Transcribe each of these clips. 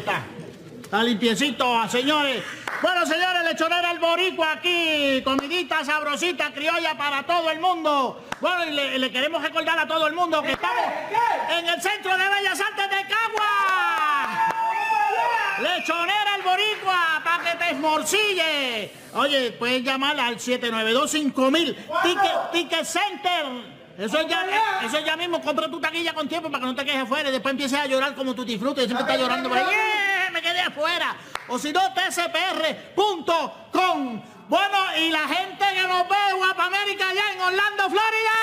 está. Está limpiecito, señores. Bueno, señores, lechonera El Boricua aquí. Comidita sabrosita, criolla para todo el mundo. Bueno, y le queremos recordar a todo el mundo que estamos en el Centro de Bellas Artes de Cagua. Lechonera El Boricua, para que te esmorcille. Oye, puedes llamar al 792-5000. Ticket Center. Eso ya mismo, compra tu taquilla con tiempo para que no te quedes afuera y después empieces a llorar como Tutti Frutti. Siempre está llorando por ahí. Me quedé afuera. O si no, tcpr.com. Bueno, y la gente que nos ve, Guapa América, allá en Orlando, Florida.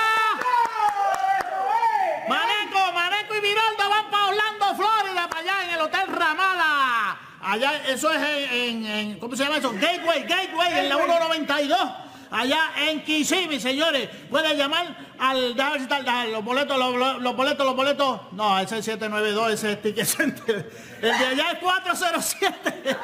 Maneco y Viroldo van para Orlando, Florida, para allá en el Hotel Ramada. Allá, eso es en ¿cómo se llama eso? Gateway, en la 192. Allá en Kissimmee, señores. Pueden llamar al... Los boletos. No, ese es 792, ese es Ticket Center. El de allá es 407.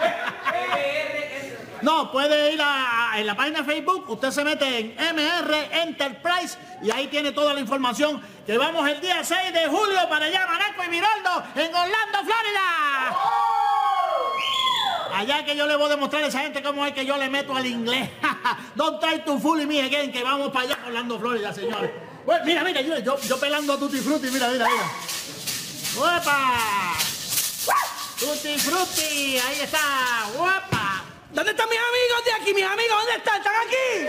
No, puede ir en la página de Facebook. Usted se mete en MR Enterprise y ahí tiene toda la información. Que vamos el día 6 de julio para allá, Maneco y Viroldo, en Orlando, Florida. Allá que yo le voy a demostrar a esa gente cómo es que yo le meto al inglés. Don't try to fool me again, que vamos para allá, Orlando, Florida, señores. Bueno, mira, yo pelando a Tutti Frutti, mira. ¡Guapa! Tutti Frutti, ahí está, guapa. ¿Dónde están mis amigos de aquí? Mis amigos, ¿dónde están? ¿Están aquí?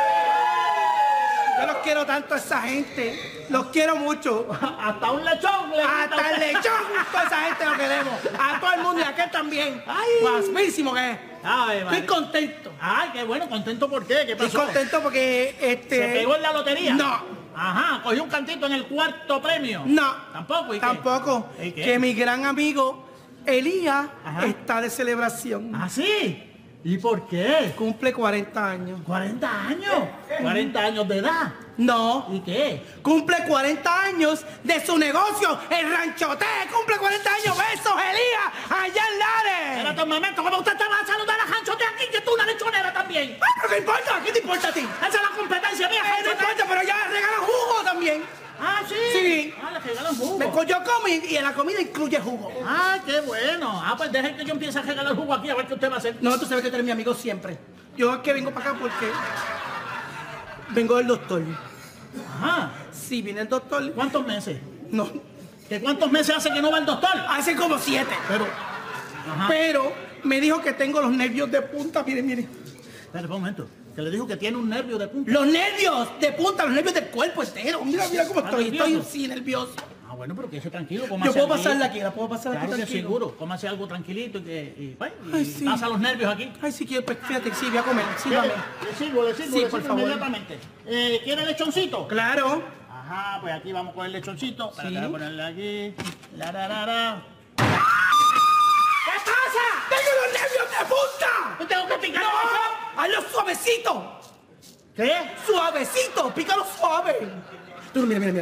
Yo los quiero tanto a esa gente. Los quiero mucho. Hasta un lechón. Hasta el lechón. Toda esa gente lo queremos. A todo el mundo y a aquel también. Ay. Guapísimo que es. Ay, estoy contento. Ay, qué bueno. ¿Contento por qué? ¿Qué pasó? Estoy contento porque ¿Se pegó en la lotería? No. Ajá, cogió un cantito en el cuarto premio. No. ¿Tampoco? ¿Y tampoco. qué? ¿Y qué? Que mi gran amigo Elías está de celebración. ¿Ah, sí? ¿Y por qué? Cumple 40 años. ¿40 años? ¿40 años de edad? No. ¿Y qué? Cumple 40 años de su negocio, el Ranchote. Cumple 40 años. Besos, Elías, allá en Lares. Espérate un momento, ¿cómo usted te va a saludar a Ranchote aquí? Que tú una lechonera también. ¿Pero qué importa? ¿Qué te importa a ti? Esa es la competencia mía, No importa, pero ya regalan jugo también. Ah, ¿sí? Sí. Ah, le regalan jugo. Yo como y en la comida incluye jugo. Ah, qué bueno. Ah, pues dejen que yo empiece a regalar jugo aquí a ver qué usted va a hacer. No, tú sabes que tú eres mi amigo siempre. Yo es que vengo para acá porque vengo del doctor. Ajá. Sí, viene el doctor. ¿Cuántos meses? No. ¿Que cuántos meses hace que no va el doctor? Hace como 7. Pero me dijo que tengo los nervios de punta. Mire. Espera un momento. Que le dijo que tiene un nervio de punta. Los nervios de punta, los nervios del cuerpo entero. Mira cómo estoy. ¿Nervioso? Estoy sí, nervioso. Ah, bueno, pero que eso tranquilo. Yo puedo pasarla aquí, la puedo pasar claro aquí que tranquilo. seguro. Cómase algo tranquilito y Ay, sí. pasa los nervios aquí. Ay, sí quiero, pues, fíjate, sí, voy a comer. Sígame. Le sirvo, Sí, por favor. inmediatamente. ¿Quiere lechoncito? Claro. Ajá, pues aquí vamos con el lechoncito. Sí. Para ponerle aquí. La. ¿Qué pasa? ¡Tengo los nervios de punta! ¿No tengo que picar? ¡No! ¡Hazlo suavecito! ¿Qué? ¡Suavecito! ¡Pícalo suave! Tú, mira.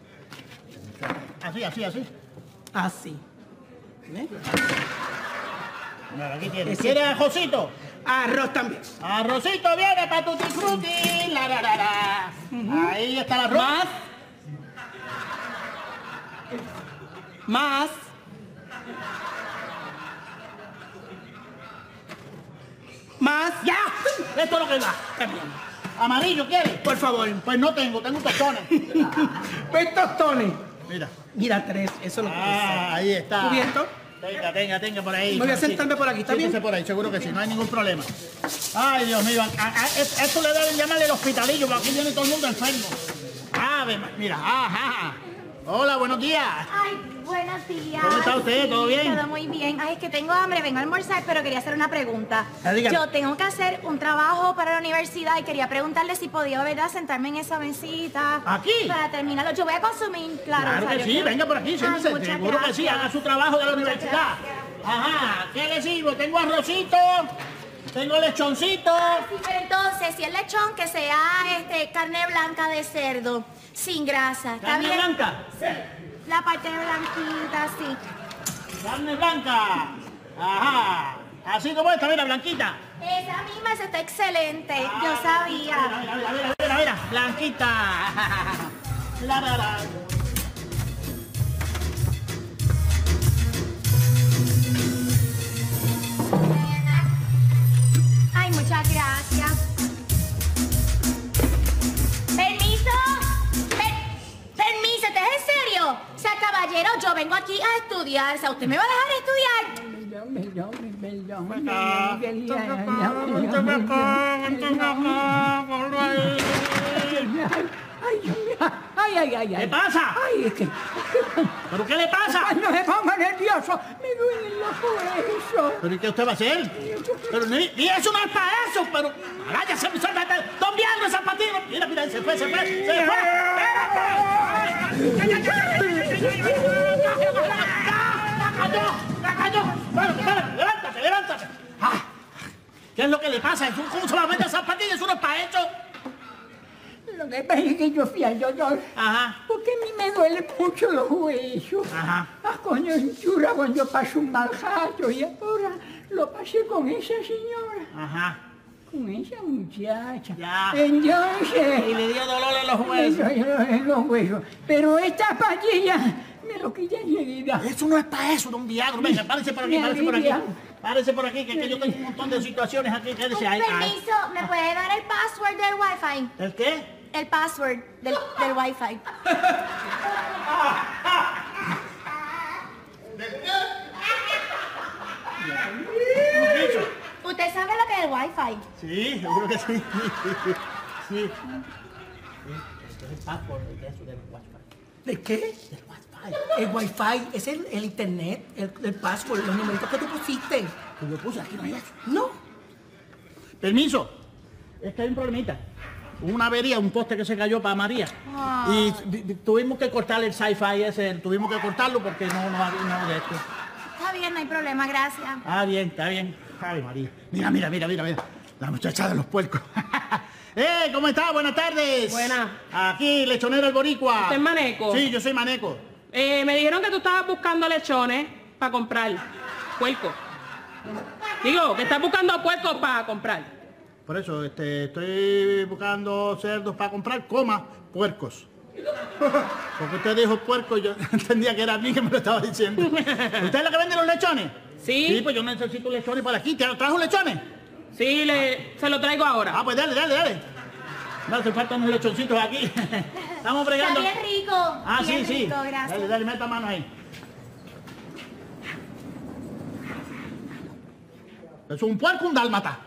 Así. Así. ¿Eh? Mira, aquí tiene. Ese. ¿Quiere arrocito? Arroz también. Arrocito viene para Tutti Frutti. La. Ahí está el arroz. Más. ¡Ya! Esto es lo que va. ¿Amarillo quiere? Por favor. Pues no tengo tostones. Pues tostones. Mira. Mira, 3. Eso lo que Ahí está. ¿Cubierto? Tenga por ahí. Me voy a sentarme por aquí, ¿está bien? Siéntese por ahí, seguro que sí, no hay ningún problema. Ay, Dios mío, esto le deben llamarle el hospitalillo, porque aquí viene todo el mundo enfermo. Mira, ajá. Hola, buenos días. Ay, buenos días. ¿Cómo está usted? ¿Todo bien? Todo muy bien. Ay, es que tengo hambre, vengo a almorzar, pero quería hacer una pregunta. Dígame. Yo tengo que hacer un trabajo para la universidad y quería preguntarle si podía, ¿verdad?, sentarme en esa mesita. ¿Aquí? Para terminarlo. Yo voy a consumir, claro. Claro o sea, que yo sí, quiero- venga por aquí, Ay, siéntese. muchas Seguro que sí, gracias. haga su trabajo de la Muchas universidad. gracias. Ajá, ¿qué le sirvo? Tengo arrocito, tengo lechoncito. Sí, pero entonces, si el lechón, que sea carne blanca de cerdo, sin grasa. ¿Está ¿Carne bien? blanca? Sí. La parte blanquita, sí. Carne blanca. Ajá. Así como esta, mira, blanquita. Esa misma, esa está excelente. Yo sabía. Mira, blanquita. La. Garza, ¿usted me va a dejar estudiar? ¿Qué pasa? Ay, es que... ¿Pero qué le pasa? No se ponga nervioso, me duelen los huesos. ¿Pero y qué usted va a hacer? Pero y eso no es para eso, pero... ¡Váyase, mi suelta! ¡Don Viagra, zapatino! Mira, mira, se fue! ¡La cayó! Bueno, levántate. Ah, ¿qué es lo que le pasa? ¿Cómo solamente zapatillas? ¿Eso no es para eso? Lo que pasa es que yo fui al doctor. Ajá. Porque a mí me duelen mucho los huesos. Ajá. Las coyunturas cuando yo paso un mal rato y ahora lo pasé con esa señora. Ajá. Con esa muchacha. Ya. Entonces... Y le dio dolor en los huesos. En los huesos. Pero estas pastillas me lo quitan enseguida. Eso no es para eso, don Viagra. Venga, párese por aquí. Párese por aquí, que yo tengo un montón de situaciones aquí. Quédese ahí. Permiso, ¿me puede dar el password del Wi-Fi? ¿El qué? El password del Wi-Fi. ¿Usted sabe lo que es el Wi-Fi? Sí, seguro que sí. Sí. Es el password de eso del Wi-Fi. ¿De qué? Del Wi-Fi. El Wi-Fi es el internet, el password, los numeritos que tú pusiste. Pues lo puse, aquí no hay eso. No. Permiso. Es que hay un problemita. Hubo una avería, un poste que se cayó para María. Y tuvimos que cortar el sci-fi ese, tuvimos que cortarlo porque no había nada de esto. Está bien, no hay problema, gracias. Ah, bien, está bien. Ay, María. Mira. La muchacha de los puercos. ¿Cómo está? Buenas tardes. Buenas. Aquí, lechonero el boricua. ¿Usted es Maneco? Sí, yo soy Maneco. Me dijeron que tú estabas buscando lechones para comprar. Puerco. Digo, que estás buscando puercos para comprar. Por eso, estoy buscando cerdos para comprar, puercos. Porque usted dijo puerco, yo entendía que era a mí que me lo estaba diciendo. ¿Usted es la que vende los lechones? Sí. Sí, pues yo necesito lechones para aquí. ¿Te trajo lechones? Sí, se lo traigo ahora. Ah, pues dale. No, hace falta unos lechoncitos aquí. Estamos bregando. Está bien rico. Ah, bien sí. rico, gracias. Dale, meta mano ahí. Es un puerco, un dálmata.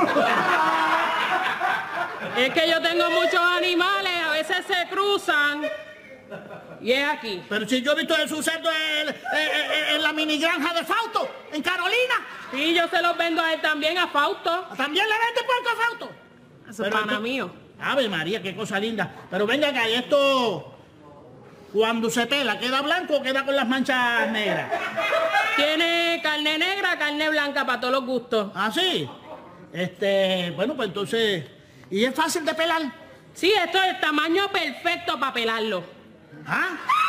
Es que yo tengo muchos animales, a veces se cruzan. Y es aquí. Pero si yo he visto esos cerdos en la mini granja de Fausto, en Carolina. Sí, yo se los vendo a él también, a Fausto. ¿También le vende puerco a Fausto? Eso es pana mío. Ave María, qué cosa linda. Pero venga acá, ¿y esto cuando se pela, queda blanco o queda con las manchas negras? Tiene carne negra, carne blanca para todos los gustos. ¿Ah, sí? Bueno, pues entonces... ¿Y es fácil de pelar? Sí, esto es el tamaño perfecto para pelarlo. ¿Ah?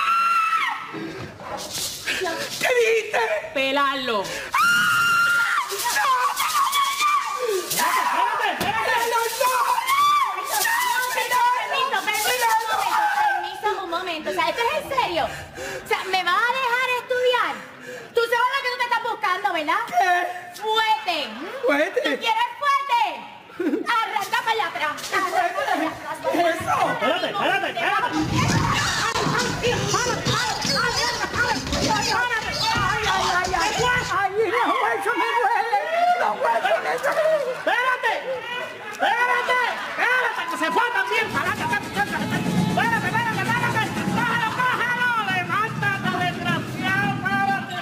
¿Qué dijiste? Pelarlo. Permiso, un momento. O sea, ¿esto es en serio? O sea, ¿me vas a dejar estudiar? Tú sabes lo que tú te estás buscando, ¿verdad? ¿Qué? ¡Fuete! ¿Fuete? ¿Tú quieres fuete? Arranca para allá atrás. Arranca para allá atrás. Espérate. ¡Ay, los huesos me duelen! ¡Los huesos me duelen! ¡Espérate! ¡Que se fue también! ¡Espérate! ¡Bájalo! ¡Levántate, desgraciado! ¡Párate!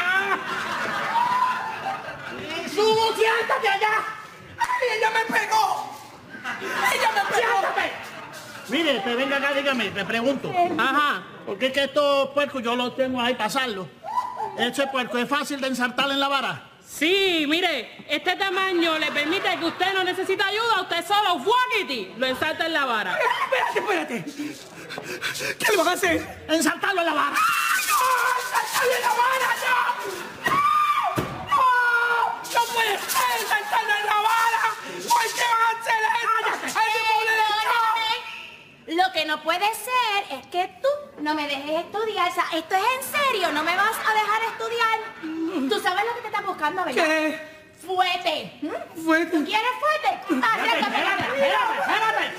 ¡Subo, siéntate allá! ¡Ay, ella me pegó! ¡Siéntate! Mire, venga acá, dígame, te pregunto. Ajá. ¿Por qué es que estos puercos yo los tengo ahí para pasarlos? ¿Ese puerco es fácil de ensartar en la vara? Sí, mire, este tamaño le permite que usted no necesita ayuda, usted solo, ¡fuaquiti!, lo ensarta en la vara. Espérate. ¿Qué le van a hacer? ¡Ensartarlo en la vara! ¡No! ¡Ensartarlo en la vara, no! ¡No! ¡No puede ser ensartarlo en la vara! ¿Por qué van a hacer esto? ¡Ay, qué pobre lechón! Lo que no puede ser es que tú no me dejes estudiar. O sea, esto es en serio, no me vas a dejar estudiar. Tú sabes lo que te estás buscando, ¿verdad? ¿Qué? Fuete. ¿Fuete? ¿Tú quieres fuete? Arráncate. ¡Espérate!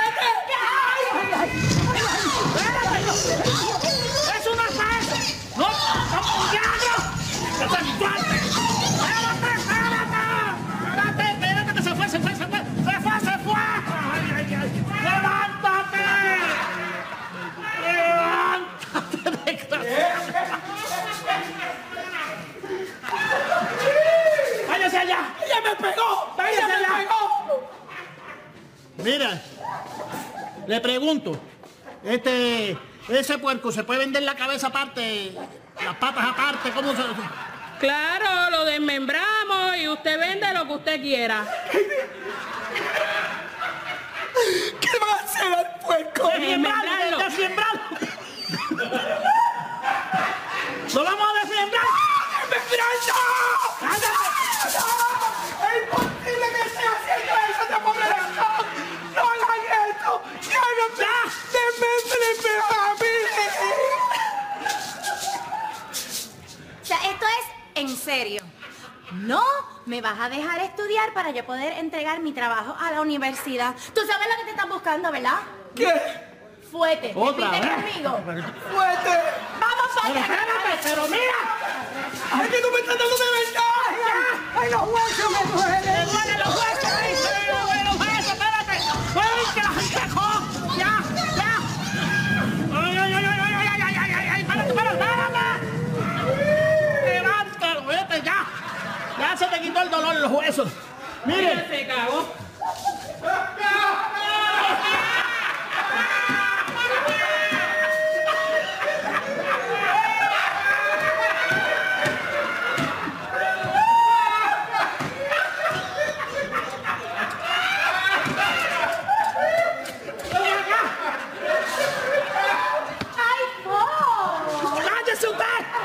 ¡Eso no es para eso! ¡No Mira, le pregunto, ese puerco, ¿se puede vender la cabeza aparte, las patas aparte? ¿Cómo se...? Claro, lo desmembramos y usted vende lo que usted quiera. ¿Qué va a hacer al puerco? Desmembrarlo. ¡Desmembrarlo! ¡Lo vamos a desmembrar! ¡Desmembrarlo! ¡No! ¡Es imposible que esté haciendo eso, de pobre lechón! ¡No hagan esto! ¡Ya no me... ¡Desmembrenme a mí! O sea, esto es en serio. No me vas a dejar estudiar para yo poder entregar mi trabajo a la universidad. Tú sabes lo que te están buscando, ¿verdad? ¿Qué? Fuete. Otra ¿Repite vez. conmigo? ¡Fuerte! ¡Vamos, Pero Fuete! espérate, pero mira. ¡Ay, que tú me estás dando de verdad! ¡Ay, los huesos me duelen! ¡Me duelen los huesos! ¡Ay, me duelen los huesos! ¡Espérate! ¡Ay, que la gente dejó! ¡Ya! ¡Ya! ¡Ay, ay, ay, ay, ay, ay, ay, ay, ay! ¡Espérate, espérate! ¡Levanta, vete, ya! Ya se te quitó el dolor en los huesos. Mira, Mire, se cagó. ¡Ay, no! ¡cállese usted!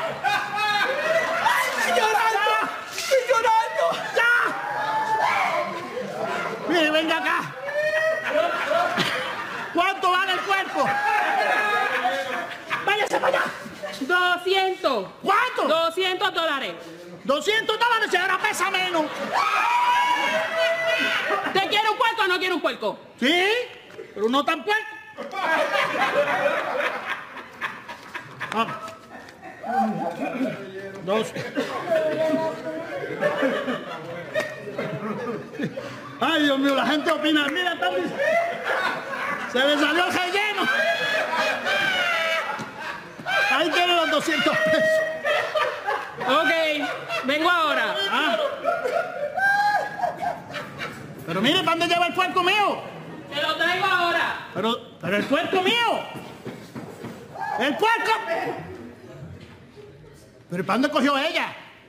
¡Estoy llorando! ¡Estoy llorando! ¡Ya! Mire, venga acá. ¿Cuánto vale el cuerpo? ¡Váyase para allá! 200. ¿Cuánto? $200. $200 y ahora pesa menos. ¿Usted quiere un puerco o no quiere un puerco? ¿Sí? Pero no tan puerco. Ah. Dos. Ay, Dios mío, la gente opina. Mira, está diciendo. Se me salió el relleno. Ahí tienen los 200 pesos. Ok, vengo ahora. Ah. Pero mire, ¿para dónde lleva el puerco mío? Te lo traigo ahora. Pero el puerco mío. ¡El puerco! ¿Pero para dónde cogió ella?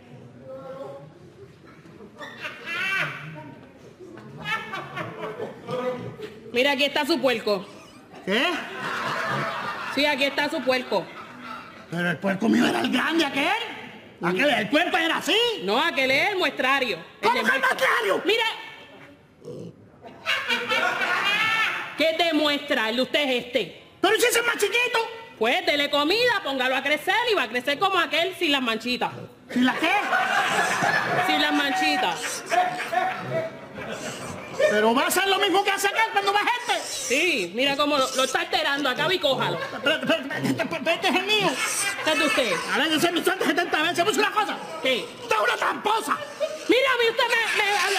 Mira, aquí está su puerco. ¿Qué? Sí, aquí está su puerco. Pero el puerco mío era el grande, aquel. El puerco era así. No, aquel es el muestrario. ¿Cómo que el muestrario? Mire. ¿Qué te muestra? El de usted es este. Pero si ese es más chiquito. Pues dele comida, póngalo a crecer y va a crecer como aquel sin las manchitas. ¿Y la qué? Sin las manchitas. Pero va a ser lo mismo que hace aquel cuando va gente. Sí, mira cómo lo está alterando. Acá y cójalo. Este es el mío. ¿Qué es de usted? A ver, yo me 70 veces. ¿Pues una cosa? ¿Qué? ¡Usted es una tramposa! Mira, a mí usted me habla.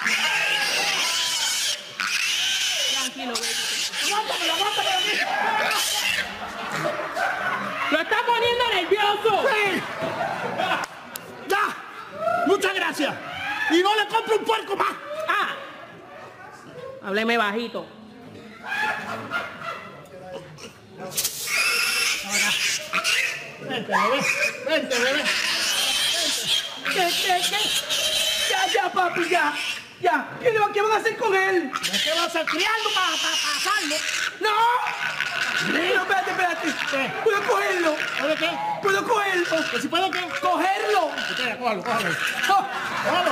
Tranquilo, ¡Aguántamelo, aguántamelo! lo está poniendo nervioso. ¡Sí! ¡Ya! ¡Muchas gracias! Y no le compro un puerco más. Ah, hábleme bajito. Vente, bebé. Vente, bebé. ¿Qué? Ya, papi, ya. Ya. ¿Qué van a hacer con él? ¿Qué vas a criarlo para pasarlo? ¡No! No, espérate. ¿Qué? ¿Puedo cogerlo? ¿Puede qué? ¿Puedo cogerlo? ¿Que si puedo qué? ¡Cogerlo! Espera, cójalo. Oh, Cójalo.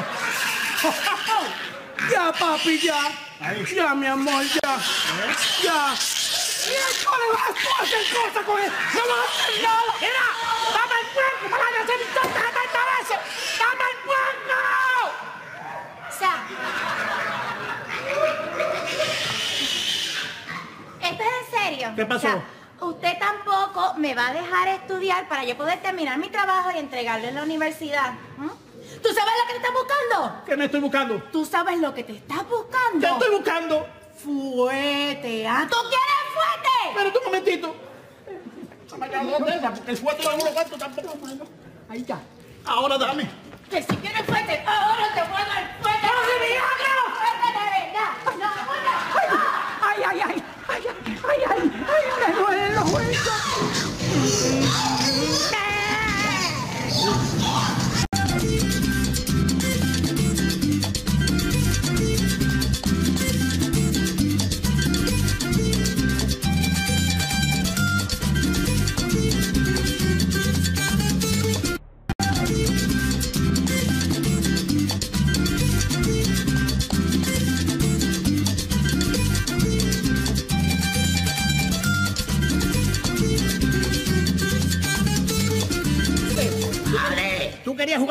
ya, papi, ya. Ahí. Ya, mi amor, ya. Ya. ¡No le vas a hacer cosas con él! ¡No vas a hacer nada! ¡Mira! ¡Dame el puerco! ¡Me van a hacer 70 veces! ¡Dame el puerco! O sea, ¿esto es en serio? ¿Qué pasó? O sea, usted tampoco me va a dejar estudiar para yo poder terminar mi trabajo y entregarlo en la universidad. ¿Mm? ¿Tú sabes lo que te estás buscando? ¿Qué me estoy buscando? ¿Tú sabes lo que te estás buscando? ¿Qué estoy buscando? Fuete. ¿Ah, tú quieres fuete? Espérate un momentito. Me quedan dos de esas, porque el fuerte de uno cuarto tampoco. Ahí ya. Ahora dame. Que si quieres fuete, ahora te voy a dar fuete. ¡No, de milagro! ¡Fuete de verdad! ¡No, fuete!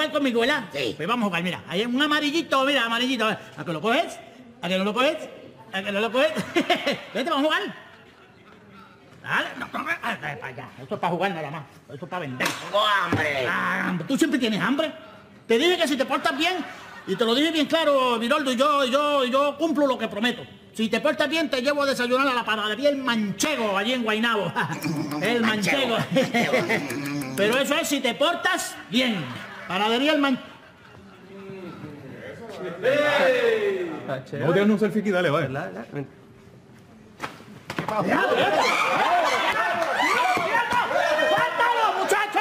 jugar conmigo, ¿verdad? Sí. Pues vamos a jugar, mira. Hay un amarillito, mira, amarillito. ¿A que lo coges? ¿A que no lo coges? ¿A que no lo coges? Vete, vamos a jugar. Dale, no, para allá. Esto es para jugar nada más. Esto es para vender. Tengo hambre. Ah, ¿tú siempre tienes hambre? Te dije que si te portas bien, y te lo dije bien claro, Viroldo, y yo cumplo lo que prometo. Si te portas bien, te llevo a desayunar a la panadería El Manchego, allí en Guaynabo. El Manchego. Pero eso es si te portas bien. Panadería El Manchego. No tienes un selfie aquí, dale, vale. ¡Suéltalo, muchacho!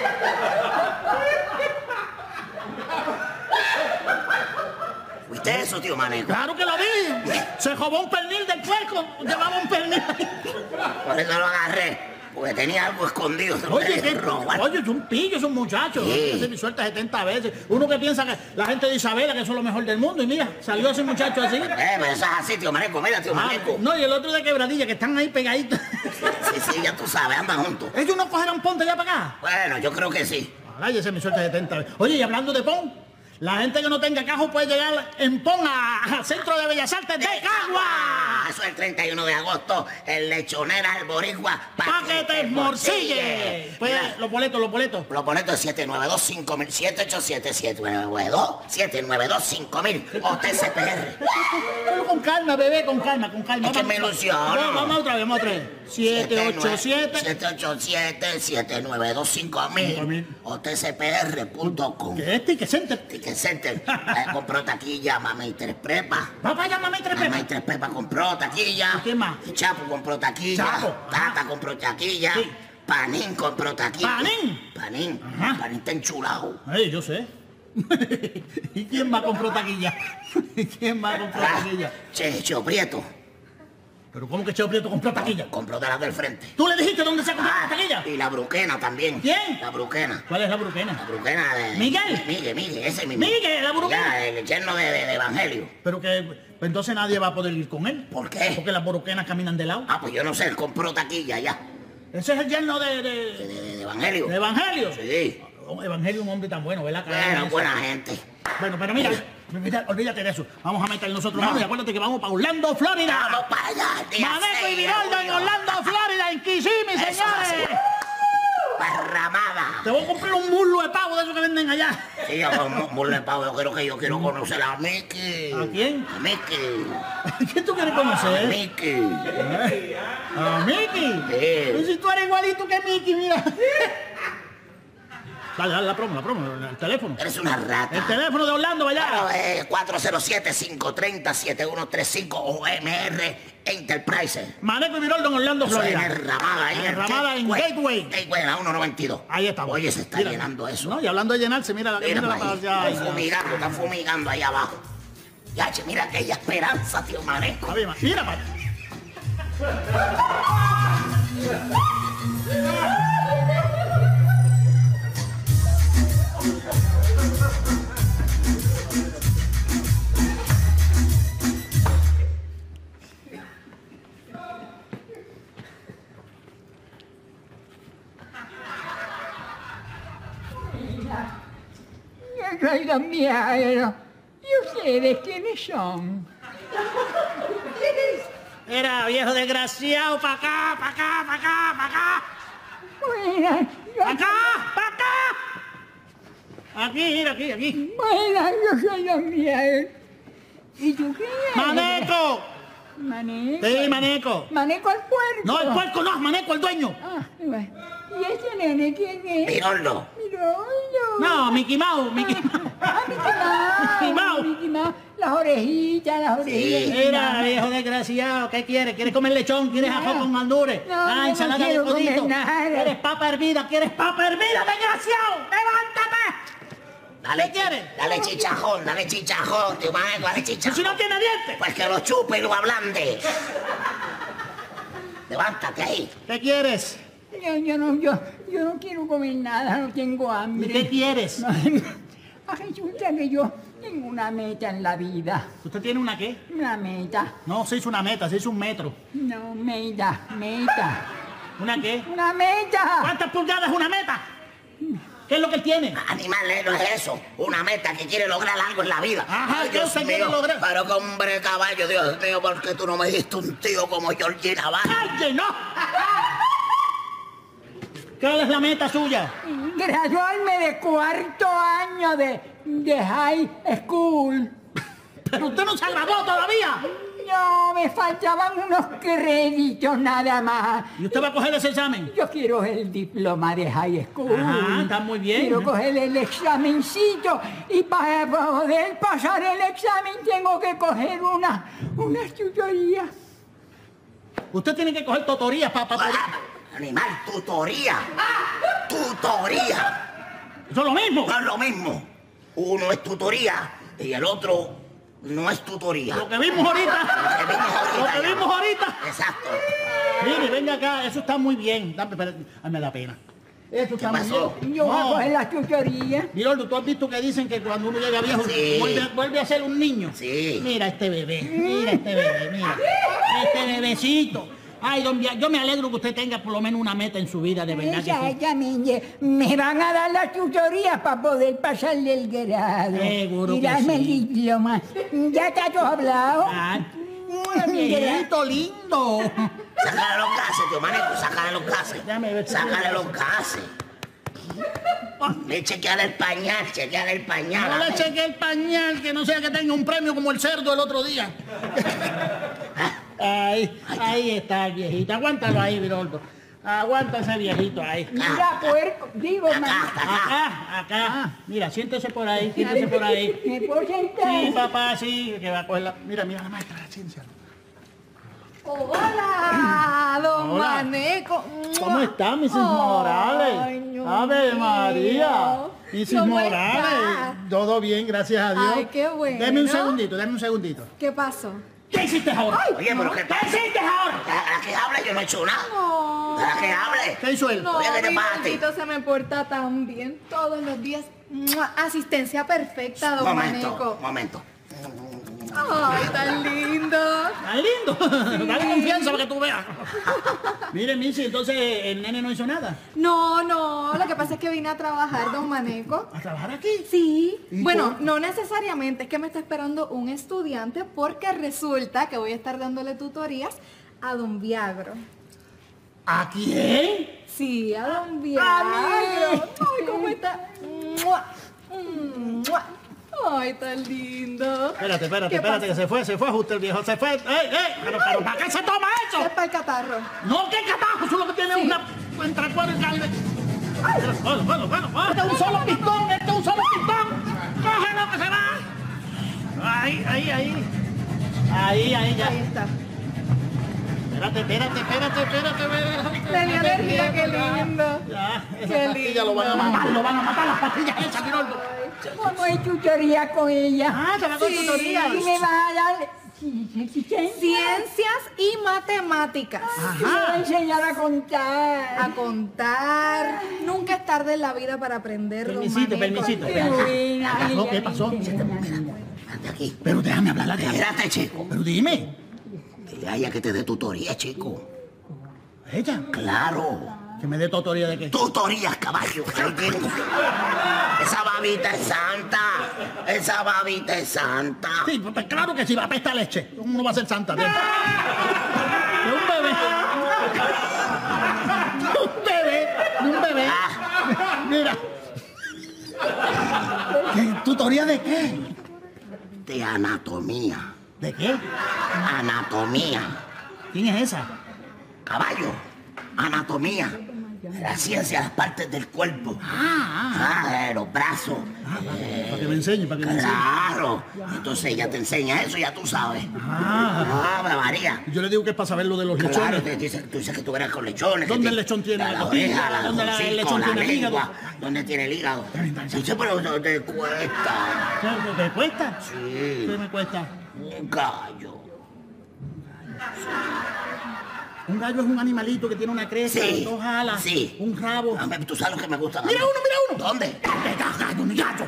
¿Viste eso, tío Maneco? ¡Claro que lo vi! Se robó un pernil del puerco. Llevaba un pernil ahí. Por eso lo agarré, porque tenía algo escondido. Oye, es un pillo, es un muchacho. Sí. Se me suelta 70 veces. Uno que piensa que la gente de Isabela, que eso es lo mejor del mundo. Y mira, salió ese muchacho así. Pero eso es así, tío Maneco. Mira, tío Maneco. No, y el otro de Quebradilla, que están ahí pegaditos. Sí, ya tú sabes, andan juntos. ¿Ellos no cogerán ponte ya para acá? Bueno, yo creo que sí. Ay, ese me suelta 70 veces. Oye, y hablando de pon, la gente que no tenga cajo puede llegar en pon al Centro de Bellas Artes de Cagua. Eso es el 31 de agosto, el Lechonera, el Boricua. ¡Pa' que te morcille! Pues, Mira, los boletos. los boletos 792-5000, 787-792-5000, OTCPR. Pero con calma, bebé, con calma. Es que me ilusiono. No, vamos otra vez. 787. 787-792-5000, OTCPR.com. ¿Qué es Ticket Center? Ticket Center. Compró taquilla, Mamey Tres Pepa. Papá, llámame tres Mamey pepas. Tres Pepa compró taquilla. ¿Y qué más? Y Chapo compró taquilla. Chapo, ajá. Tata compró taquilla. Sí. Panín compró taquilla. ¿Panín? Panín. Ajá. Panín está enchulado. Ay, yo sé. ¿Y quién más compró taquilla? ¿Quién más compró taquilla? Checho Prieto ¿Pero cómo que Cheo Prieto compró taquilla? compró de las del frente. ¿Tú le dijiste dónde se compró la taquilla? Y la Bruquena también. ¿Quién? La Bruquena. ¿Cuál es la La bruquena? Bruquena de... ¿Miguel? Miguel, ese mismo. Miguel, la Bruquena. Ya, el yerno de Evangelio. Pero que pues entonces nadie va a poder ir con él. ¿Por qué? Porque las bruquenas caminan de lado. Ah, pues yo no sé, él compró taquilla ya. Ese es el yerno de De Evangelio. Evangelio. Sí. Evangelio, un hombre tan bueno, ¿verdad? Bueno, buena gente. Bueno, pero mira, olvídate de eso. Vamos a meter nosotros mano y acuérdate que vamos para Orlando, Florida. Vamos para allá. día Maneco y 6 de Viroldo en junio. Orlando, Florida, en Kissimmee, Eso señores. así. Parramada. Te voy a comprar un muslo de pavo de esos que venden allá. Sí, yo con Burle Pavo, yo quiero conocer a Mickey. ¿A quién? A Mickey. ¿Quién tú quieres A conocer? Mickey. ¿A Mickey? Sí. Pues si tú eres igualito que Mickey, mira. Dale, la promo, el teléfono. Eres una rata. El teléfono de Orlando, vaya. Claro, 407-530-7135 OMR Enterprise. Maneco y Viroldo en Orlando, Eso es Florida. en Ramada, ahí En Ramada, en Gateway. Gateway, en la 192. Ahí estamos. Oye, se está Mira, llenando eso. No, y hablando de llenarse, mira Mira, la ahí, ya. está fumigando ahí abajo. Ya, che, mira aquella esperanza, tío Maneco. Mira, pa. Yo soy Don Milagro. ¿Y ustedes quiénes son? Era viejo desgraciado, pa' acá. Buenas, ¡Pa' acá! Aquí. buenas, yo soy Don Milagro. ¿Y tú quién eres? ¡Maneco! Maneco. Sí, Maneco. Maneco al puerco. No, el puerco no, es Maneco, el dueño. Ah, bueno. ¿Y ese nene quién es? Viroldo. Miroldo. No, Mickey Mouse. Ah, Mickey Mouse. Mickey Mouse. Las orejitas. Mira, viejo desgraciado, ¿qué quieres? ¿Quieres comer lechón? ¿Quieres No. ajo con gandules? No, yo no ensalada de quiero codito. comer nada. ¿Quieres papa hervida? ¡Desgraciado! ¡Levántate! Dale, ¿Qué quieres? Dale chichajón, tío Maneco, dale ¿Y si chichajón. no tiene dientes? Pues que lo chupe y lo ablande. Levántate ahí. ¿Qué quieres? Yo no quiero comer nada, no tengo ¿Y hambre. qué quieres? Resulta que yo tengo una meta en la vida. ¿Usted tiene una qué? Una meta. No, se hizo una meta, se hizo un metro. No, meta. ¿Una qué? Una meta. ¿Cuántas pulgadas es una meta? ¿Qué es lo que él tiene? Animal, no es eso. Una meta que quiere lograr algo en la vida. Ajá, Ay, ¿qué Dios usted quiere mío, lograr? Pero que hombre caballo, Dios mío, ¿por qué tú no me diste un tío como Georgie Navarro? ¡Ay, no! ¿Cuál es la meta suya? Graduarme de 4º año de high school. Pero usted no se graduó todavía. No, me faltaban unos créditos nada más. ¿Y usted va a coger ese examen? Yo quiero el diploma de high school. Ah, está muy bien. Quiero coger el examencito y para poder pasar el examen tengo que coger una tutoría. Usted tiene que coger tutorías para poder... Animal, tutoría. Tutoría. ¿Eso es lo mismo? No es lo mismo. Uno es tutoría y el otro no es tutoría. Lo que vimos ahorita. Lo que vimos ahorita. Exacto. Mire, venga acá, eso está muy bien. Dame, espérate, me da pena. Eso está muy pasó? bien. Yo voy a coger la tutoría. Miroldo, ¿tú has visto que dicen que cuando uno llega viejo Sí. vuelve a ser un niño? Sí. Mira este bebé, mira. Este bebecito. Ay, don Bia, yo me alegro que usted tenga por lo menos una meta en su vida, de verdad que sí. Me van a dar la tutoría para poder pasarle el grado. Seguro y que darme sí. el diploma. ¿Ya está todo hablado? Ah, viejito lindo. Sácale los gases, tío Maneco, sácale los gases. Déjame ver si- Sácale los gases. Chequeale el pañal. No le cheque el pañal, que no sea que tenga un premio como el cerdo el otro día. Ahí está el viejito. Aguántalo ahí, Viroldo. Aguanta ese viejito ahí. Mira, puerco. Digo, mamá. Acá. Mira, siéntese por ahí, siéntese por ahí. ¿Me puedo sentar? Sí, papá, sí, que va a coger la... Mira, la maestra de la ciencia. Hola, don Hola. Maneco. ¿Cómo está, Mrs. Morales? Ay, Dios Ave mío. María. Mrs. ¿Cómo Morales. está? Todo bien, gracias a Dios. Ay, qué bueno. Deme un segundito. ¿Qué pasó? ¿Qué hiciste ahora? Oye, pero ¿qué ¿Qué hiciste ahora? ¿A la que hable? Yo no he hecho nada. No. ¿A la que hable? ¿Qué hizo él? No, Oye, ¿qué te mi pasa a ti? gordito se me porta tan bien todos los días. ¡Mua! Asistencia perfecta, don Maneco. Momento. Ay, tan lindo. ¡Tan lindo! Dale confianza para que tú veas. Mire, Missy, entonces el nene no hizo nada. No, lo que pasa es que vine a trabajar, don Maneco. ¿A trabajar aquí? Sí. ¿Y Bueno, cómo? no necesariamente, es que me está esperando un estudiante porque resulta que voy a estar dándole tutorías a don Viagro. ¿A quién? Sí, a don Viagro. Ay, ¿cómo está? ¡Mua! ¡Mua! Ay, tan lindo. Espérate, ¿Qué que se fue justo el viejo, se fue. Pero, ¿para qué se toma pasa? Es eso? para el catarro. No, qué catajo, eso es lo que tiene una entre cuero y carne. Bueno. Este es un solo pistón. Cógelo que se va. Ahí, ya. Ahí está. Espérate. Le dio alergia, qué lindo. Ya, Qué esas pastillas lo van a matar las pastillas esas, Viroldo. ¿Cómo hay tutoría con ella? Ah, se va con tutoría. Y me va a dar Ciencias y matemáticas. Me va a enseñar a contar. A contar. Nunca es tarde en la vida para aprender, don Permisito. Maneco. Qué buena. ¿Qué pasó? Ande aquí. Pero déjame hablar. Espérate, chico. Pero dime. Dile a ella que te dé tutoría, chico. ¿Ella? Claro. ¿Que me dé tutoría de qué? Tutorías, caballo. Ahí tienes. Esa babita es santa. Sí, pues claro que sí, va a apestar leche. ¿Cómo no va a ser santa? De un bebé. Mira. ¿Tutoría de qué? De anatomía. ¿De qué? Anatomía. ¿Quién es esa? Caballo. Anatomía. La ciencia de las partes del cuerpo. De los brazos. Para que me enseñe, Claro. Entonces ella te enseña eso, ya tú sabes. Ave María. Yo le digo que es para saber lo de los Claro, lechones. tú dices que tú eres con lechones. ¿Dónde que el lechón tiene la la costilla? oreja, ¿Dónde el hocico, lechón la tiene el hígado? lengua? ¿Dónde tiene el hígado? Sí, pero no te cuesta. ¿Qué me cuesta? Sí. ¿Qué me cuesta? Un gallo. Un gallo es un animalito que tiene una cresta, Sí. 2 alas, Sí. un rabo. Tú sabes lo que me gusta. Mira uno. ¿Dónde? Un gallo.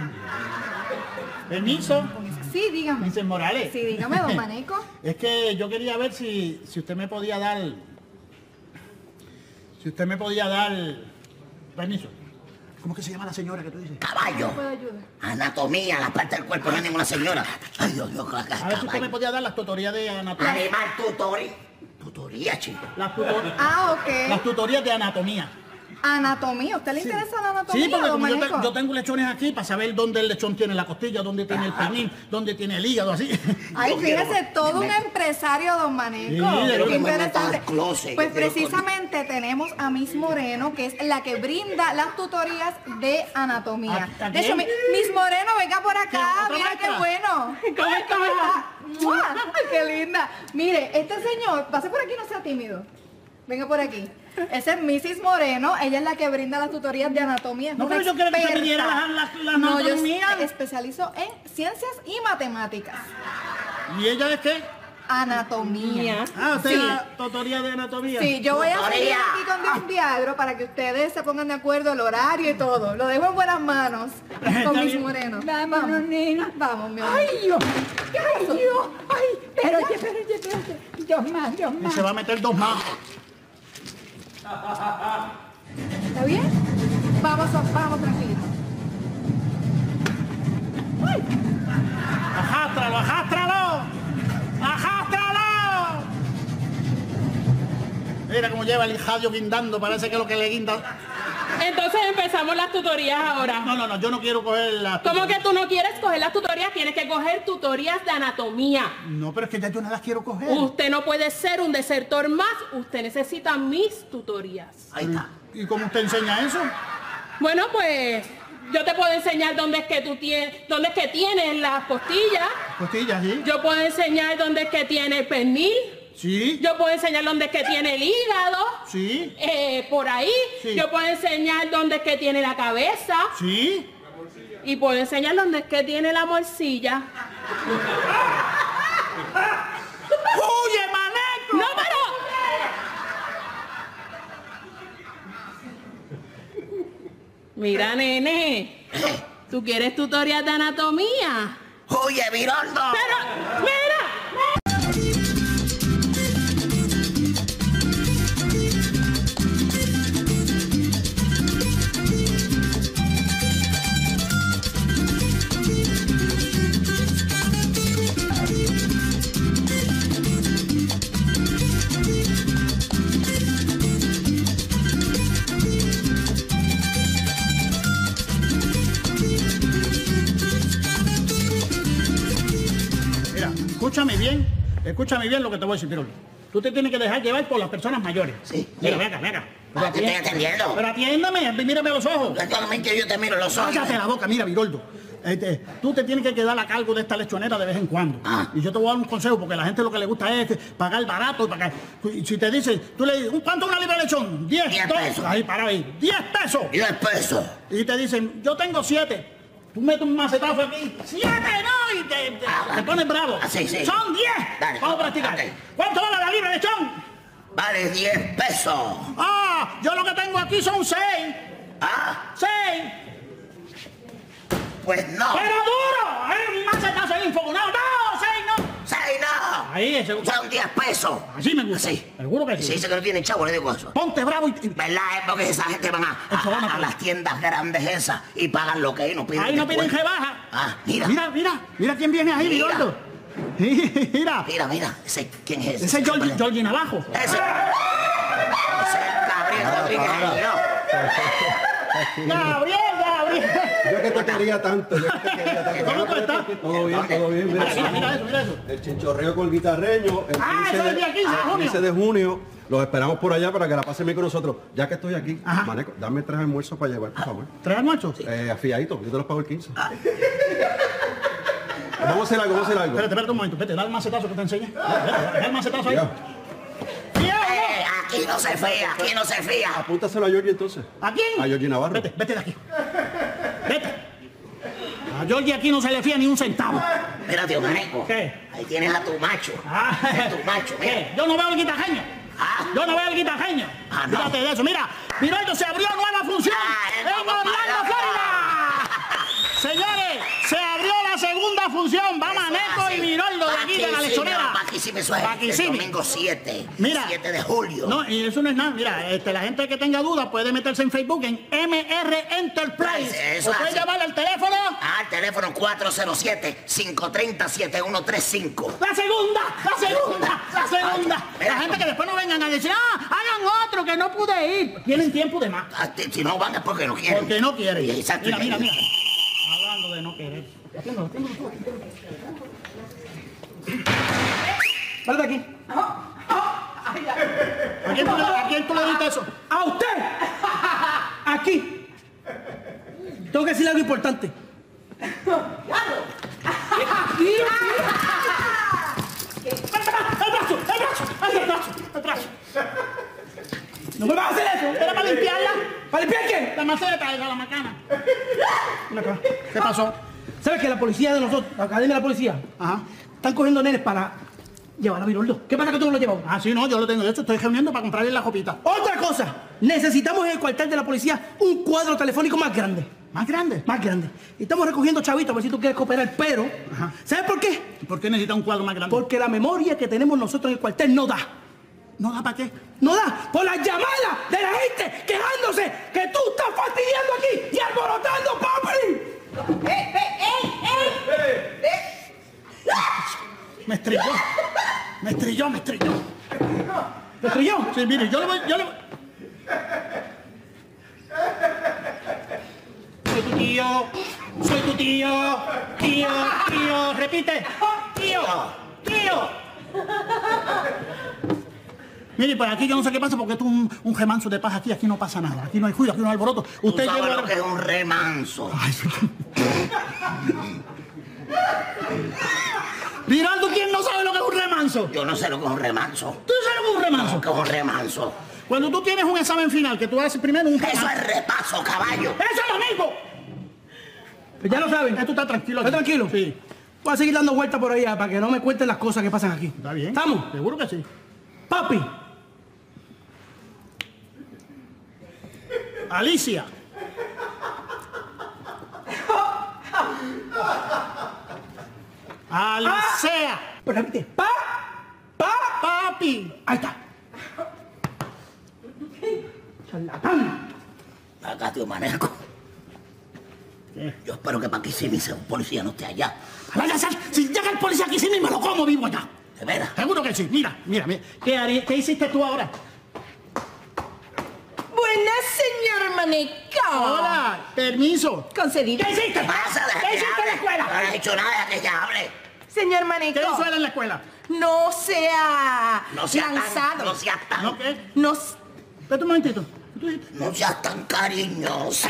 Permiso, Sí, dígame. Mrs. Morales. Sí, dígame, don Maneco. Es que yo quería ver si usted me podía dar... Permiso. ¿Cómo que se llama la señora que tú dices? Caballo. ¿Puedo ayudar? Anatomía, la parte del cuerpo, no hay ninguna señora. Ay, Dios, A ver si usted me podía dar las tutorías de anatomía. Animal tutoría, chico. Las Ok. tutorías de anatomía. Anatomía. ¿Usted le interesa la anatomía, Sí, porque don como Maneco? yo tengo lechones aquí para saber dónde el lechón tiene la costilla, dónde tiene el pernil, dónde tiene el hígado, así. Ay, Yo quiero- fíjese, todo un me- empresario, don Maneco. Sí, Qué yo me meto interesante. al closet, Pues yo quiero precisamente tenemos a Miss Moreno, que es la que brinda las tutorías de anatomía. ¿A De hecho, quién? Miss Moreno, venga por acá, ¿Qué, otra mira qué maestra? bueno. ¿Cómo está? ¡Mua! Ay, qué linda. Mire, este señor, pase por aquí, no sea tímido. Venga por aquí. Esa es Mrs. Moreno, ella es la que brinda las tutorías de anatomía. Es No, una pero yo quiero que usted me experta. diera la No, yo anatomía. especializo en ciencias y matemáticas. ¿Y ella es qué? Anatomía. Ah, usted Sí. es la tutoría de anatomía. Sí, yo voy a seguir Tutoría. aquí con Dios Viagro para que ustedes se pongan de acuerdo el horario y todo. Lo dejo en buenas manos con Miss bien. Moreno. Vámonos, nena. Vamos, mi amor. ¡Ay, Dios! ¡Ay, Dios! ¡Ay! Espérate. Dios más. Y se va a meter 2 más. ¿Está bien? Vamos tranquilo. ¡Ajástralo, ajástralo! ¡Ajástralo! Mira cómo lleva el jadio guindando, parece que lo que le guinda... Entonces empezamos las tutorías ahora. No, yo no quiero coger la... ¿Cómo que tú no quieres coger las tutorías? Tienes que coger tutorías de anatomía. No, pero es que ya yo no las quiero coger. Usted no puede ser un desertor más. Usted necesita mis tutorías. Ahí está. ¿Y cómo usted enseña eso? Bueno, pues yo te puedo enseñar dónde es que tienes las costillas. Costillas, ¿sí? Yo puedo enseñar dónde es que tiene el pernil. Sí, Yo puedo enseñar dónde es que tiene el hígado. sí, Por ahí. Sí. Yo puedo enseñar dónde es que tiene la cabeza. sí. Y puedo enseñar dónde es que tiene la morcilla. ¡Huye, maneco! ¡No, pero! Mira, nene. ¿Tú quieres tutorial de anatomía? Oye, Viroldo. Pero, mira. Mira, escúchame bien lo que te voy a decir, Pirul. Tú te tienes que dejar llevar por las personas mayores. Sí. Mira, ven acá. Ah, te estoy atendiendo. Pero atiéndame, mírame a los ojos. Actualmente yo te miro los ojos. Cállate la boca, mira, Viroldo. Tú te tienes que quedar a cargo de esta lechonera de vez en cuando. Ah. Y yo te voy a dar un consejo, porque a la gente lo que le gusta es pagar barato y pagar. Y si te dicen, tú le dices, ¿cuánto una libra de lechón? 10 10 dos. pesos. Ahí, para ahí. 10 pesos. 10 pesos. Y te dicen, yo tengo 7. Tú metes un macetazo aquí. 7, no, y te pones bravo. Ah, sí. Son 10. Dale, Vamos a practicar. dale. ¿Cuánto vale la libra de lechón? Vale 10 pesos. Ah, yo lo que tengo aquí son 6. Ah, 6. pues no. ¡Pero duro! ¡Un macetazo ahí infogonado! ¡No! 6 no! 6 no. Ahí, ese. Son 10 pesos. Así me gusta. Sí. Seguro que Si sí. dice que no tienen chavo, le digo eso. Ponte bravo y... ¿Verdad? Es porque esa gente van Eso van a a las tiendas grandes esas y pagan lo que hay, no piden Ahí no piden descuento. rebaja. Ah, mira. Mira quién viene ahí, Mira. Viroldo. Mira. Mira. ¿Quién es ese? Ese es Georgie Navajo. Ese. Ese es Gabriel Rodríguez. Gabriel. Yo que te quería tanto, ¿Cómo tú estás? Todo bien, Mira eso. El chinchorreo con el guitarreño, el Ah, 15 eso es el día 15 de junio. 15 de junio. Los esperamos por allá para que la pasen bien con nosotros. Ya que estoy aquí, Ajá. Maneco, dame 3 almuerzos para llevar, por favor. ¿Tres almuerzos? Afiadito, yo te los pago el 15. Vamos a hacer algo. Espérate un momento. Vete, dale el macetazo que te enseñe. Dale el macetazo ahí. Ya. Aquí no se fía. Apúntaselo a Georgie entonces. ¿A quién? A Georgie Navarro. Vete de aquí. Vete. A Georgie aquí no se le fía ni un centavo. Mira, tío Maneco. ¿Qué? Ahí tienes a tu macho. Ah, A tu macho, mira. ¿Qué? Yo no veo el guitajeño. Ah. Yo no veo el guitajeño. Ah, no. Fíjate de eso. Mira, Viroldo, se abrió nueva función Ah, en vamos Orlando, para allá. Florida. Señores, Señores, se abrió la segunda función. Va Maneco y Viroldo de aquí, de la lechonera. Paquísimo, eso es el domingo 7. Mira, 7 de julio. No, y eso no es nada. Mira, la gente que tenga dudas puede meterse en Facebook en MR Enterprise. Eso o puede llamar al teléfono. Al teléfono 407-530-7135. La segunda. La gente que después no vengan a decir, hagan otro que no pude ir. Tienen tiempo de más. Si no van es porque no quieren. Porque no quieren. Exacto. Mira. Hablando de no querer. Vale aquí. ¿A quién tú le diste eso? ¡A usted! Aquí. Tengo que decirle algo importante. El brazo. ¡No me vas a hacer eso! ¿Era para limpiarla? ¿Para limpiar qué? La maceta de la macana. Ven acá. ¿Qué pasó? ¿Sabes que la policía de nosotros, la academia de la policía, están cogiendo nenes para llevar a Viroldo? ¿Qué pasa que tú no lo llevas? Sí, no, yo lo tengo. De hecho, estoy reuniendo para comprarle la copita. Otra cosa, necesitamos en el cuartel de la policía un cuadro telefónico más grande. ¿Más grande? Más grande. Y estamos recogiendo chavitos a ver si tú quieres cooperar, pero ¿sabes por qué? ¿Por qué necesita un cuadro más grande? Porque la memoria que tenemos nosotros en el cuartel no da. ¿No da para qué? No da por las llamadas de la gente quejándose que tú estás fastidiando aquí y alborotando, papi. Me estrelló. ¿Te estrelló? Sí, mire, yo le voy... Soy tu tío. Tío, repite. Tío. Mire, pues aquí yo no sé qué pasa porque esto es un remanso de paz aquí no pasa nada. Aquí no hay juicio, aquí no hay alboroto. Usted sabe lo que es un remanso. Viroldo, ¿quién no sabe lo que es un remanso? Yo no sé lo que es un remanso. ¿Tú sabes lo que es un remanso? ¿Lo que es un remanso? Cuando tú tienes un examen final, que tú haces primero un remanso. Eso es repaso, caballo. ¡Eso es lo mismo! Pues ya lo saben. Tú estás tranquilo. ¿Estás tranquilo? Sí. Voy a seguir dando vueltas por allá para que no me cuenten las cosas que pasan aquí. Está bien. ¿Estamos? Seguro que sí. Papi. Alicia. Alicia. Pero repite. Papi. Ahí está. Charlatán. Acá, tío Maneco. Yo espero que Paquisimi sea un policía no esté allá. Si llega el policía aquí, sí me lo como vivo allá. ¿De veras? Seguro que sí. Mira. ¿Qué hiciste tú ahora? Buenas, señor Maneco. Hola, permiso. Concedido. ¿Qué hiciste? Pasa, ¿Qué hiciste en la escuela? No le he dicho nada, que ella hable. Señor Maneco. ¿Qué hizo él en la escuela? No sea No sea lanzado. tan, no sea tan. ¿No qué? No. Espérate un momentito. No seas tan cariñosa.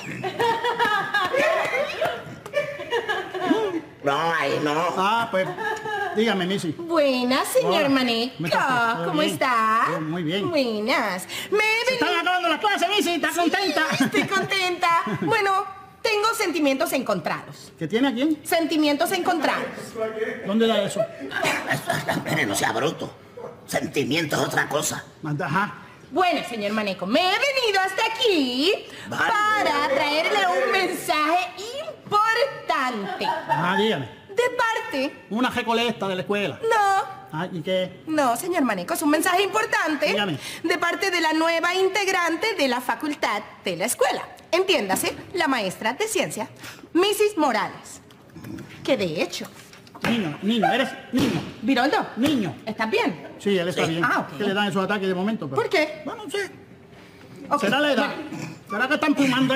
No, ahí no. Pues, dígame, Missy. Buenas, señor Hola. Maneco. ¿Cómo estás? ¿Todo ¿Cómo bien? está? Muy bien. Buenas. Me he Se están venido... acabando las clases, Missy. ¿Estás contenta? Estoy contenta. Bueno, tengo sentimientos encontrados. ¿Qué tiene a quién? Sentimientos encontrados. ¿Dónde da eso? Mire, no sea bruto. Sentimiento es otra cosa. Ajá. Bueno, señor Maneco, me he venido hasta aquí Vale. para traerle un mensaje importante. Dígame. De parte... Una recolecta de la escuela. No. ¿Y qué? No, señor Maneco, es un mensaje importante. Dígame. De parte de la nueva integrante de la facultad de la escuela. Entiéndase, la maestra de ciencia, Mrs. Morales. Que de hecho... Niño, eres niño. Viroldo, Niño. ¿estás bien? Sí, él está bien. Ok. Que le dan esos ataques de momento. Pero... ¿Por qué? Bueno, no sé. Ok. ¿Será la edad? ¿Será que están fumando?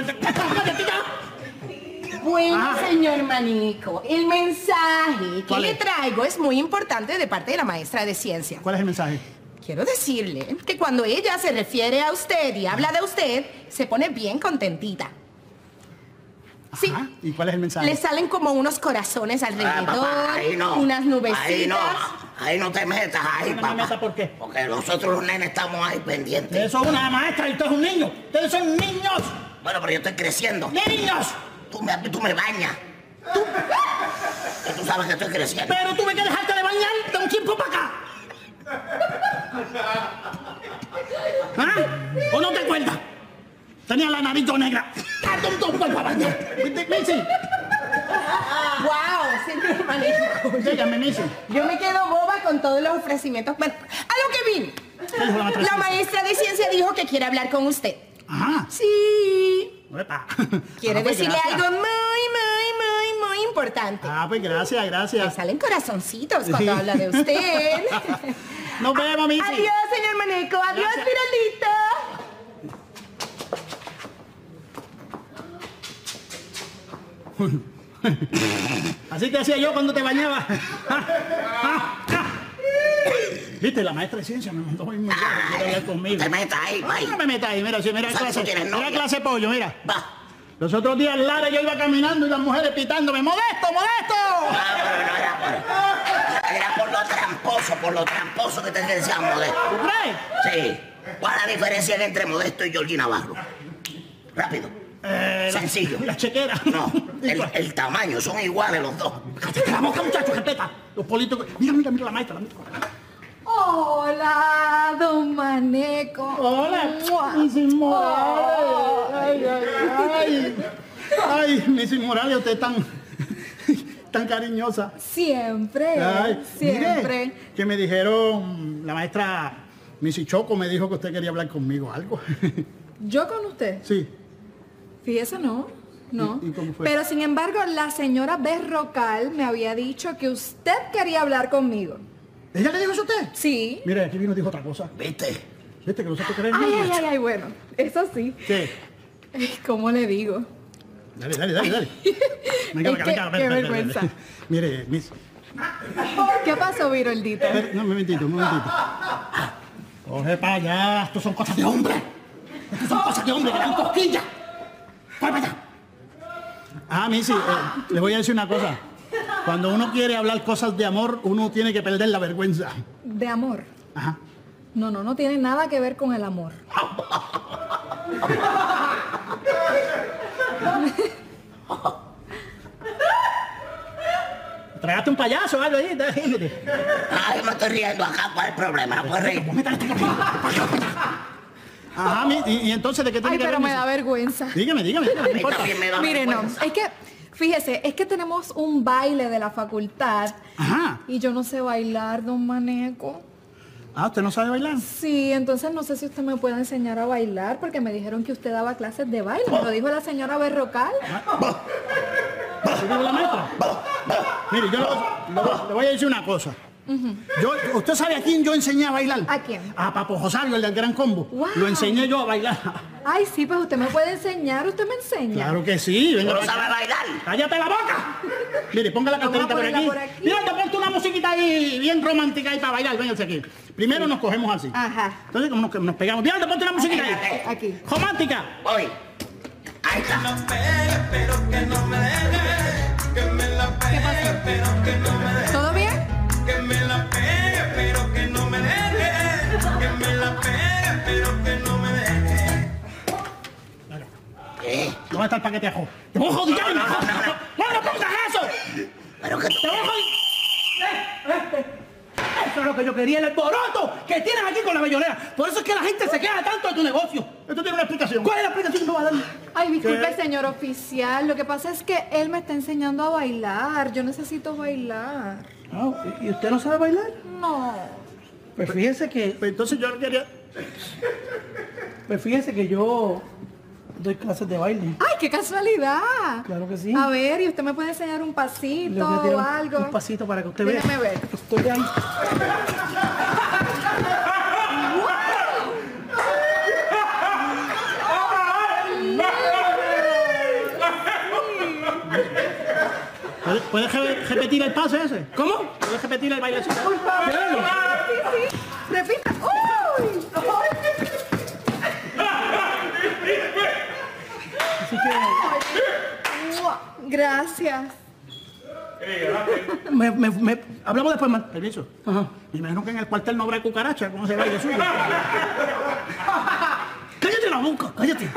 Bueno, señor Maneco, el mensaje que ¿Cuál le es? traigo es muy importante de parte de la maestra de ciencia. ¿Cuál es el mensaje? Quiero decirle que cuando ella se refiere a usted y habla de usted, se pone bien contentita. Sí. Ajá. ¿Y cuál es el mensaje? Le salen como unos corazones alrededor, Papá, ahí no. unas nubecitas. Ahí no te metas, ahí, ¿No me papá. metas por qué? Porque nosotros los nenes estamos ahí pendientes. Eso es una maestra y usted es un niño. Ustedes son niños. Bueno, pero yo estoy creciendo. ¡Niños! Tú me bañas. Tú sabes que estoy creciendo. Pero tuve que dejarte de bañar de un tiempo para acá. ¿O no te acuerdas? Tenía la nariz toda negra. ¡Tonto, vuelvo a bañar! Missy, manejo. Dígame, Missy. Yo me quedo boba con todos los ofrecimientos. Bueno, a lo que vine. ¿Qué dijo la maestra de La ciencia? maestra de ciencia dijo que quiere hablar con usted. Ajá. Sí. Uepa. Quiere Ah, pues decirle gracias. algo muy importante. Ah, pues gracias, Me gracias. salen corazoncitos cuando Sí. habla de usted. Nos vemos, Missy. Adiós, señor Maneco. Adiós, Gracias. Viralito. Así te hacía yo cuando te bañabas. Viste, la maestra de ciencia me mandó muy bien, quiere hablar conmigo. Te metas ahí, bye. No me metas ahí, mira, mira ¿Sabes clase, que tienes mira novia? clase pollo, mira. Va. Los otros días, Lara, yo iba caminando y las mujeres pitándome, ¡Modesto, Modesto! Ah, pero no era por lo tramposo que te decían Modesto. ¿Tú crees? Sí. ¿Cuál es la diferencia entre Modesto y Georgie Navarro? Rápido. Sencillo. La chequera. No, el tamaño, son iguales los dos. ¡Cállate la boca, muchacho, respeta! Los políticos... Mira, mira, mira la maestra, la maestra. Hola, don Maneco. Hola, ¡Mua! Missy Morales. Ay, ay, ay. Ay, Missy Morales, usted es tan cariñosa. Siempre, Ay, siempre. mire, que me dijeron, la maestra Missy Choco me dijo que usted quería hablar conmigo, algo. ¿Yo con usted? Sí. Fíjese, no. No. ¿Y cómo fue? Pero sin embargo, la señora Berrocal me había dicho que usted quería hablar conmigo. ¿Ella le dijo eso a usted? Sí. Mire, aquí vino dijo otra cosa. ¿Viste? ¿Viste que nosotros queremos? Ay, bueno. Eso sí. ¿Qué? ¿Cómo le digo? Dale. Venga, Es que, qué vergüenza. Mire, Miss. ¿Qué pasó, Viroldito? No, un momentito. Coge para allá, estos son cosas de hombre. Estas son cosas de hombre que dan cosquillas. Coge para allá. Ah, Missy, le voy a decir una cosa. Cuando uno quiere hablar cosas de amor, uno tiene que perder la vergüenza. De amor. Ajá. No tiene nada que ver con el amor. Tragaste un payaso, algo ahí. Ay, me estoy riendo acá. ¿Cuál es el problema? No puedes reír. Ajá, y entonces, ¿de qué tiene Ay, que pero ver me Missy? da vergüenza. Dígame, A no mí importa. también me da Mire, no, vergüenza. es que, fíjese, es que tenemos un baile de la facultad. Ajá. Y yo no sé bailar, don Maneco. Ah, ¿usted no sabe bailar? Sí, entonces no sé si usted me puede enseñar a bailar, porque me dijeron que usted daba clases de baile. Me lo dijo la señora Berrocal. ¿Sí digo la maestra? Mire, yo le voy a decir una cosa. ¿Usted sabe a quién yo enseñé a bailar? ¿A quién? A Papo Rosario, el del Gran Combo. Wow. Lo enseñé yo a bailar. Ay, sí, pues usted me puede enseñar, usted me enseña. Claro que sí. ¿Tú Venga no para acá. sabes bailar? ¡Cállate la boca! Mire, ponga la carterita Vamos a ponerla por aquí. por aquí. Mira, te ponte una musiquita ahí bien romántica ahí para bailar. Véngase aquí. Primero nos cogemos así. Ajá. Entonces, como nos pegamos. Mira, te ponte una musiquita ahí. Aquí. Romántica. Voy. Ahí está. ¿Todo bien? ¿Qué? ¿Dónde está el paquete ajo? ¡Te voy a joder! ¡No pongas eso! ¿Pero qué tú ¡Te voy a joder! Eso es lo que yo quería, el alboroto que tienes aquí con la bellonera. Por eso es que la gente se queja tanto de tu negocio. Esto tiene una explicación. ¿Cuál es la explicación que me va a dar? Ay, disculpe, ¿Qué? señor oficial. Lo que pasa es que él me está enseñando a bailar. Yo necesito bailar. ¿Y usted no sabe bailar? No. Pues fíjese que... entonces yo quería... Pues fíjese que yo doy clases de baile. ¡Ay, qué casualidad! Claro que sí. A ver, ¿y usted me puede enseñar un Le pasito voy a o tirar algo? un pasito para que usted vea. Déjeme ver. Estoy ahí. ¿Puedes repetir el paso ese? ¿Cómo? ¿Puedes repetir el bailecito? Por favor. Sí, sí. Repita. ¡Uy! Así que... Mua. Gracias. Hablamos después, más. Permiso. Ajá. Me imagino que en el cuartel no habrá cucaracha. ¿Cómo se baile suyo? ¡Cállate la boca! ¡Cállate!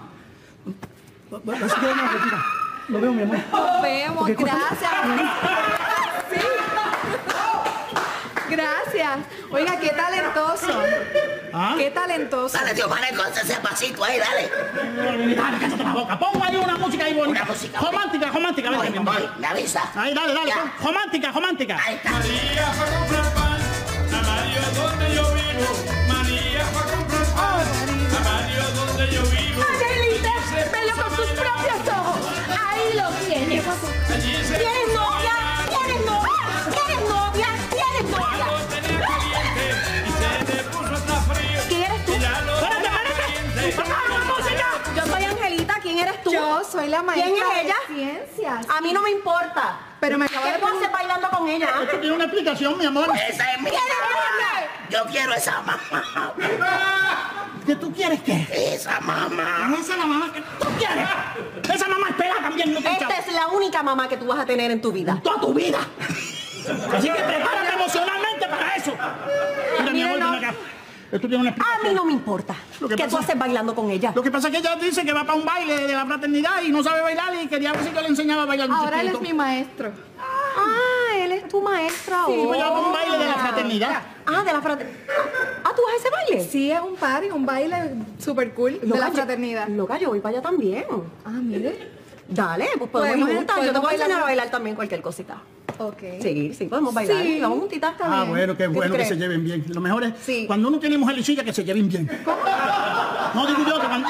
Así que vamos a retirar. Lo veo, mi amor. Nos vemos. Porque Gracias. Sí. Gracias. Oiga, qué talentoso. ¿Ah? Qué talentoso. Dale, tío Maneco, ese pasito ahí, dale. Dale, cállate la boca. Pongo ahí una música ahí bonita. Una música. Romántica, romántica. Voy, Vete, voy, me avisa. ahí, dale, dale. Ya. Romántica, romántica. Ahí está. María fue a comprar pan, a Mario donde yo vivo. María fue a comprar pan, a Mario donde yo vivo. Angelita, velo con tus propios ojos. Ahí lo tienes. Allí se ¿Tienes novia? ¿Tienes novia? ¿Tienes novia? ¿Tienes novia? lo tenía caliente y se le puso hasta frío. ¿Quién eres tú? Y ya lo Espérate, tenía espérate. caliente. ¡Apaga la música! Yo soy Angelita. ¿Quién eres tú? Yo soy la maestra ¿Quién es ella? de ciencias. A mí no me importa. Pero me acaba ¿Qué de tú haces bailando con ella? Esto tiene una explicación, mi amor. Esa es mi mamá. Yo quiero esa mamá. ¿Qué tú quieres qué? Esa mamá. Esa es la mamá que tú quieres. Esa mamá es pelada también, no te Esta es la única mamá que tú vas a tener en tu vida. toda tu vida. Así que prepárate emocionalmente para eso. Mira, mi amor, ven acá. Esto tiene una A explicación. mí no me importa. Lo que ¿Qué tú pasa- haces bailando con ella? Lo que pasa es que ella dice que va para un baile de la fraternidad y no sabe bailar y quería ver si yo le enseñaba a bailar un Ahora él es chiquito. mi maestro. Ah, él es tu maestra Sí, ahora. pues yo para un baile de la fraternidad. Ah, de la fraternidad. Ah, ¿tú vas a ese baile? Sí, es un party, un baile super cool de la fraternidad. Loca, yo voy para allá también. Ah, mire. Dale, pues podemos Podemos- ir juntas. Yo te podemos voy a enseñar a bailar. bailar también cualquier cosita. Ok. Sí, podemos bailar. Sí. Vamos juntitas. Ah, bueno, qué ¿Qué tú bueno que crees? se lleven bien. Lo mejor es Sí. cuando uno tiene mujer y chica que se lleven bien. No digo yo que cuando...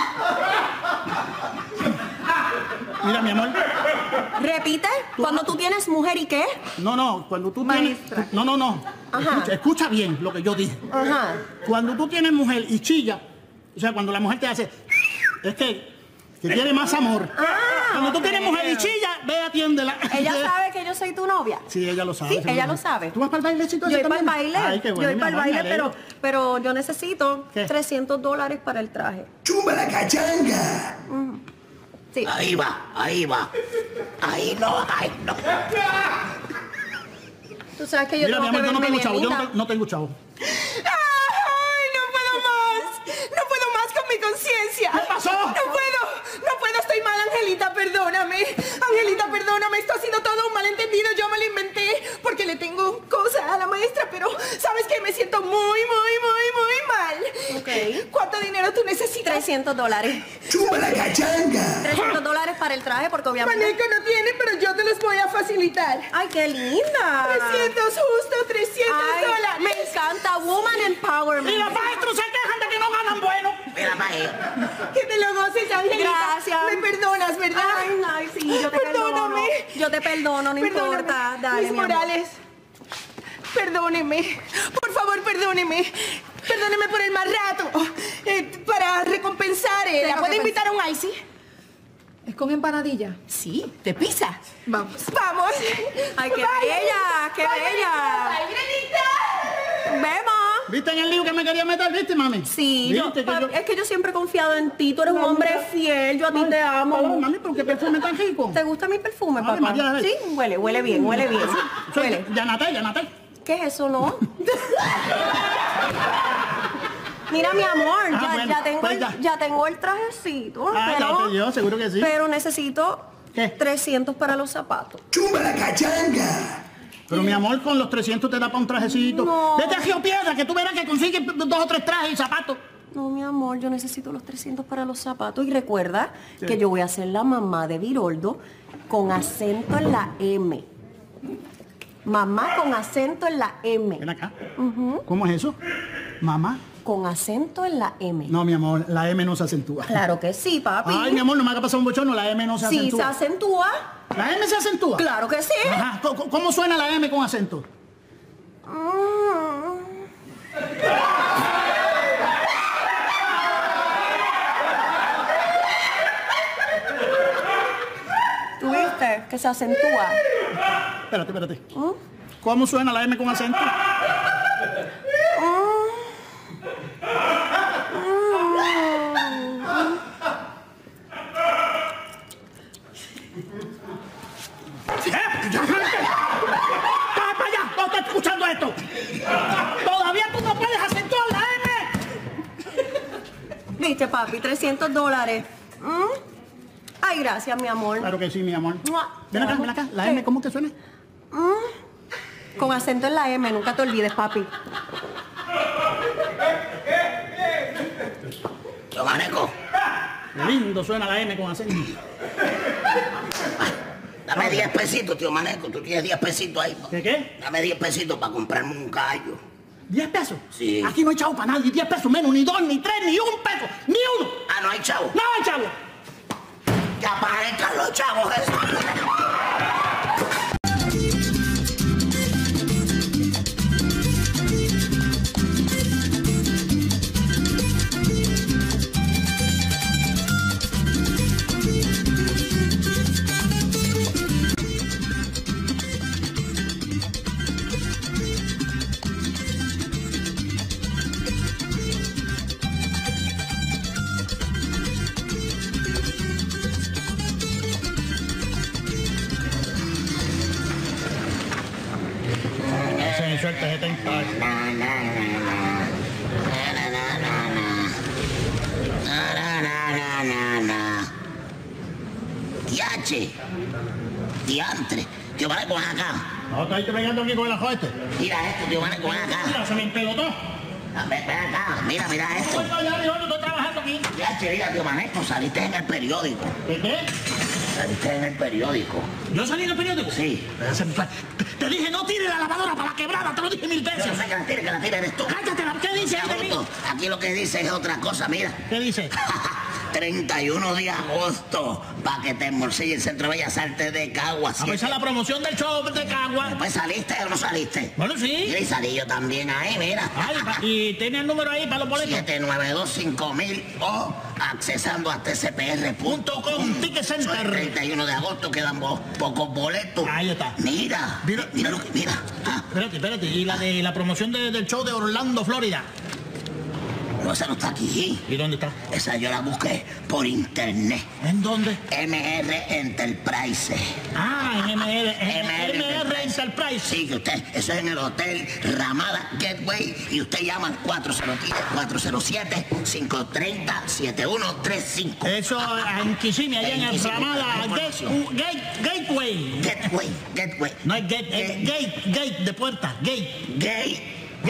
Mira, mi amor. Repite, cuando tú tienes mujer y qué? No, cuando tú Maestra. tienes... No. Ajá. Escucha bien lo que yo dije. Ajá. Cuando tú tienes mujer y chilla, o sea, cuando la mujer te hace... Es que tiene más amor. Cuando tú tienes mujer y chilla, ve, atiéndela. Ella sabe que yo soy tu novia. Sí, ella lo sabe. Sí, seguro. ella lo sabe. ¿Tú vas para el bailecito Yo ese voy para el también? baile. Ay, qué bueno, yo voy mi para el amor, me baile, alegro. pero yo necesito ¿Qué? $300 para el traje. ¡Chumba la cachanga! Sí. Ahí va, ahí va. Ahí no. Tú sabes que yo Mira, mi tengo amor, que yo no verme tengo chavo. Yo bienita. no tengo chavo. ¡Ay, no puedo más! ¡No puedo más con mi conciencia! ¿Qué pasó? No puedo, estoy mal, Angelita, perdóname. Angelita, perdóname, esto ha sido todo un malentendido, yo me lo inventé porque le tengo cosas a la maestra, pero ¿sabes qué? Me siento muy mal. Ok. ¿Cuánto dinero tú necesitas? $300. ¡Chumba la cachanga! $300 para el traje porque obviamente... Maneco no tiene, pero yo te los voy a facilitar. ¡Ay, qué linda! 300, justo, 300 Ay, dólares. me encanta Woman Empowerment. Y los maestros se quejan de que no ganan bueno. Mira para ahí. Que te lo goces, Angelita. Gracias. Me perdonas, ¿verdad? Ay, sí, yo te Perdóname. perdono. Yo te perdono, no Perdóname. importa. Dale, Miss mi amor. Morales, perdóneme. Por favor, perdóneme. Perdóneme por el mal rato. Para recompensar, ¿la Tengo puedo que invitar a un icy? ¿Es con empanadilla? Sí, de pizza. Vamos. ¡Vamos! Ay, qué Vaya. bella, qué Vaya, bella. ¡Ay, Granita! Vemos. ¿Viste en el lío que me quería meter? ¿Viste, mami? Sí, ¿Viste que yo... es que yo siempre he confiado en ti. Tú eres un hombre fiel. Yo a ti te Ay, amo. mami, pero qué perfume tan rico. ¿Te gusta mi perfume, Ave papá? María, Sí, huele bien, huele bien. Huele. Yanate. ¿Qué es eso, no? Mira, mi amor, Ah, bueno, pues ya tengo el trajecito, Ah, ya te dio, seguro que sí. pero necesito ¿Qué? 300 para los zapatos. ¡Chumba la cachanga! Pero mi amor, con los 300 te da para un trajecito. No. Vete a Río Piedra, que tú verás que consigues 2 o 3 trajes y zapatos. No, mi amor, yo necesito los 300 para los zapatos. Y recuerda que yo voy a ser la mamá de Viroldo con acento en la M. Mamá con acento en la M. Ven acá. ¿Cómo es eso? Mamá. Con acento en la M. No, mi amor, la M no se acentúa. Claro que sí, papi. Ay, mi amor, no me haga pasar un bochorno, la M no se Sí, se acentúa. acentúa. ¿La M se acentúa? Claro que sí. Ajá. ¿Cómo suena la M con acento? ¿Tú viste que se acentúa? Espérate. ¿Cómo suena la M con acento? ¡Cállate para allá! ¡No estoy escuchando esto! ¡Todavía tú no puedes acentuar la M! Viste, papi, $300. Ay, gracias, mi amor. Claro que sí, mi amor. Mua. Ven acá. ¿La ¿Qué? M cómo que suena? Con acento en la M, nunca te olvides, papi. Tío Maneco. Qué lindo suena la M con acento. Dame 10 pesitos, tío Maneco. Tú tienes 10 pesitos ahí. ¿Qué? Dame 10 pesitos para comprarme un gallo. ¿10 pesos? Sí. Aquí no hay chavo para nadie. 10 pesos menos, ni 2, ni 3, ni 1 peso. Ni uno. Ah, no hay chavo. No hay chavo. Que aparezcan los chavos esos. Suerte 70. Yache. Diantre. Tío Maneco, ven acá. No, estoy pegando aquí con el ajo este. Mira esto, tío Maneco, ven acá. Mira, se me empelotó. Ven acá. Mira esto. Estoy trabajando aquí. Yache, mira, tío Maneco, saliste en el periódico. ¿Qué? Saliste en el periódico. ¿Yo salí en el periódico? Sí. Te dije, no tire la lavadora para la quebrada, te lo dije 1000 veces. Yo sé que la tire eres tú. Cállate, ¿qué dice ahí de mí? Aquí lo que dice es otra cosa, mira. ¿Qué dice? 31 de agosto, para que te embolsille el Centro de Bellas Artes de Caguas. A ver, esa es la promoción del show de Caguas. Después saliste o no saliste. Bueno, sí. Y salí yo también ahí, mira. Ay, y tiene el número ahí para los boletos. 792-5000 o accesando a tcpr.com. Ticket Center. El 31 de agosto quedan pocos boletos. Ahí está. Mira lo que, mira. Ah. Espérate. Y la de la promoción del show de Orlando, Florida. No, esa no está aquí. ¿Y dónde está? Esa yo la busqué por internet. ¿En dónde? MR Enterprise. Ah, en MR Enterprise. Sí, que usted, eso es en el Hotel Ramada Gateway y usted llama al 407-530-7135. Eso en Kissimmee, allá en el Ramada Gateway. Gateway. No es gate de puerta. Gateway.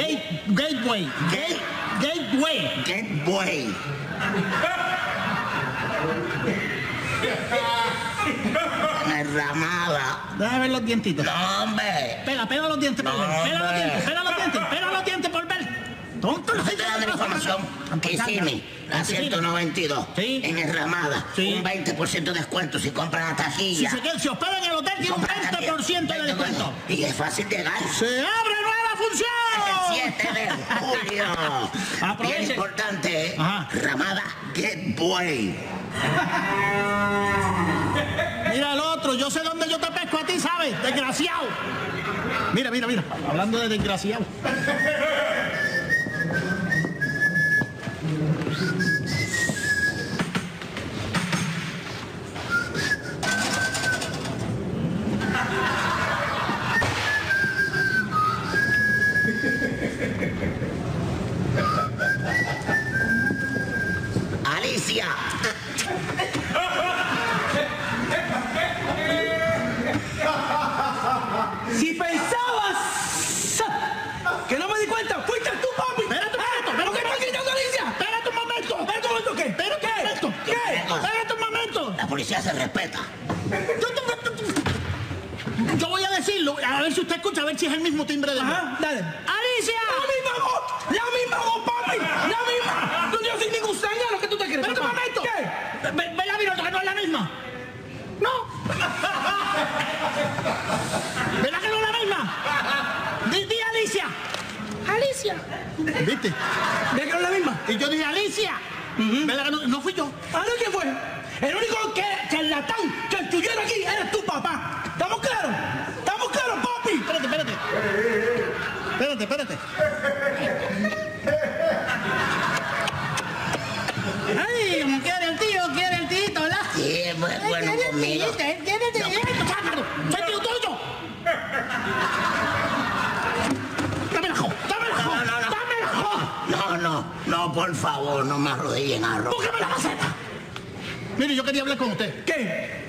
En Ramada. Déjame ver los dientitos. No, hombre. Pela los dientes por ver. Pela los dientes por ver. Tonto, Estoy dando la información. Kissimmee, la 192. Sí. En el Ramada. Sí. Un 20% de descuento si compran la taquilla. Si hospeda en el hotel, tiene un 20% de descuento. Y es fácil llegar. ¡Se abre nueva función! El 7 de julio. Aproveche. Bien importante, Ajá. Ramada Gateway. Mira el otro, yo sé dónde yo te pesco a ti, ¿sabes? Desgraciado. Mira. Hablando de desgraciado. Alicia. Si pensabas que no me di cuenta, fuiste tú, papi. Espérate un momento. ¿Por qué estás gritando, Alicia? Espérate un momento. ¿Qué? Espérate un momento. La policía se respeta. Yo voy a decirlo, a ver si usted escucha, a ver si es el mismo timbre de voz. Ajá, dale. ¡Alicia! La misma voz, papi. La misma. Yo soy ningún señal, ¿lo que tú te crees? Espérate un papá? momento. ¿Qué? Ve la virota, que no es la misma. No. ¿Verdad que no es la misma? Di Alicia. Alicia. ¿Viste? ¿Ves que no es la misma? Y yo dije Alicia. ¿Verdad que no fui yo? ¿Ah, no? ¿Quién fue? El único charlatán que estuvieron aquí eres tu papá. ¿Estamos claros? ¿Estamos claros, papi? Espérate. Ay, como quiere el tito, ¿verdad? Sí, es bueno conmigo. ¡Soy tío tuyo! ¡Dame la jo! No, por favor, no me arrodillen a arroz. ¡Búscame la maceta! Mire, yo quería hablar con usted. ¿Qué?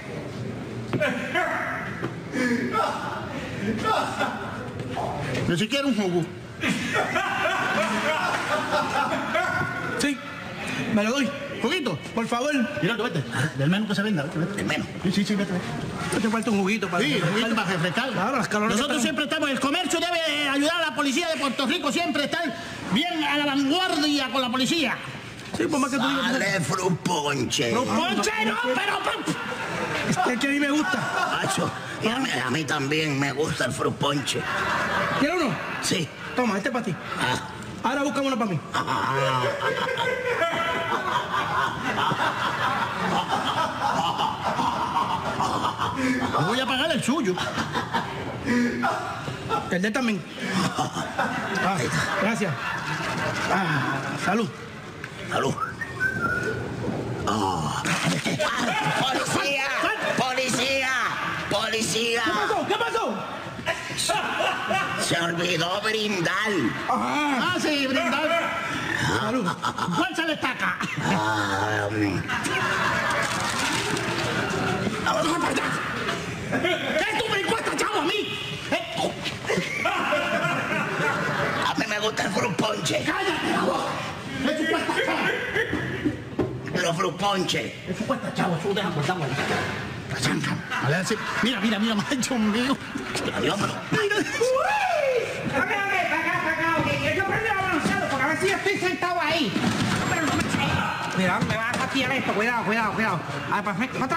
Ni siquiera un jugo. Sí, me lo doy. ¿Juguito? Por favor. Mira, vete. Del menú que se venda, vete. El menos. Sí, vete. Te falta un juguito para... Sí, juguito para refrescar. Claro, las calorías Nosotros están- siempre estamos, el comercio debe ayudar a la policía de Puerto Rico, siempre estar bien a la vanguardia con la policía. Sí, por más que tú digas... Dale fruponche. ¡Ponche, no, pero! Es que a mí me gusta. Macho, y a mí también me gusta el fruponche. ¿Quieres uno? Sí. Toma, este es para ti. Ah. Ahora búscame uno para mí. Voy a pagar el suyo. El de él también. Ah, gracias. Salud. Salud. ¡Policía! ¡Policía! ¡Policía! ¿Qué pasó? Se olvidó brindar. Ah, sí, brindar. Salud. ¿Cuál se le estaca? ¿Qué tú me cuesta, chavo, a mí? A mí me gusta el fruponche. ¡Cállate la boca! ¿Qué tú cuesta, chavo? Los fruponche. Eso cuesta, chavo, eso deja guardado ahí. Mira, macho mío. Adiós, pero... Para acá, ok. Yo prendo el avanzado porque a ver si yo estoy sentado ahí. Pero no me sé. Mira, me vas a fastidiar esto. Cuidado. A ver, para atrás. No,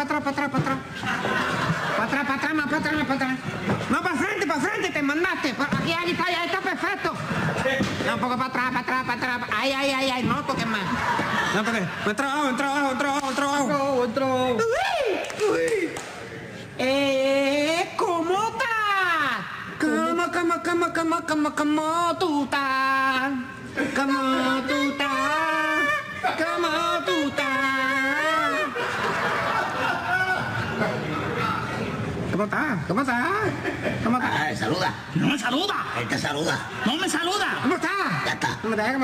para frente, te mandaste. Aquí está, ya está perfecto. No, un poco para atrás. Ay, no toques más. No toques. Entra abajo. ¿Cómo estás? ¿Cómo tú estás? Ay, saluda. No me saluda. Él te saluda. No me saluda. ¿Cómo estás? Ya está. ¿Cómo estás?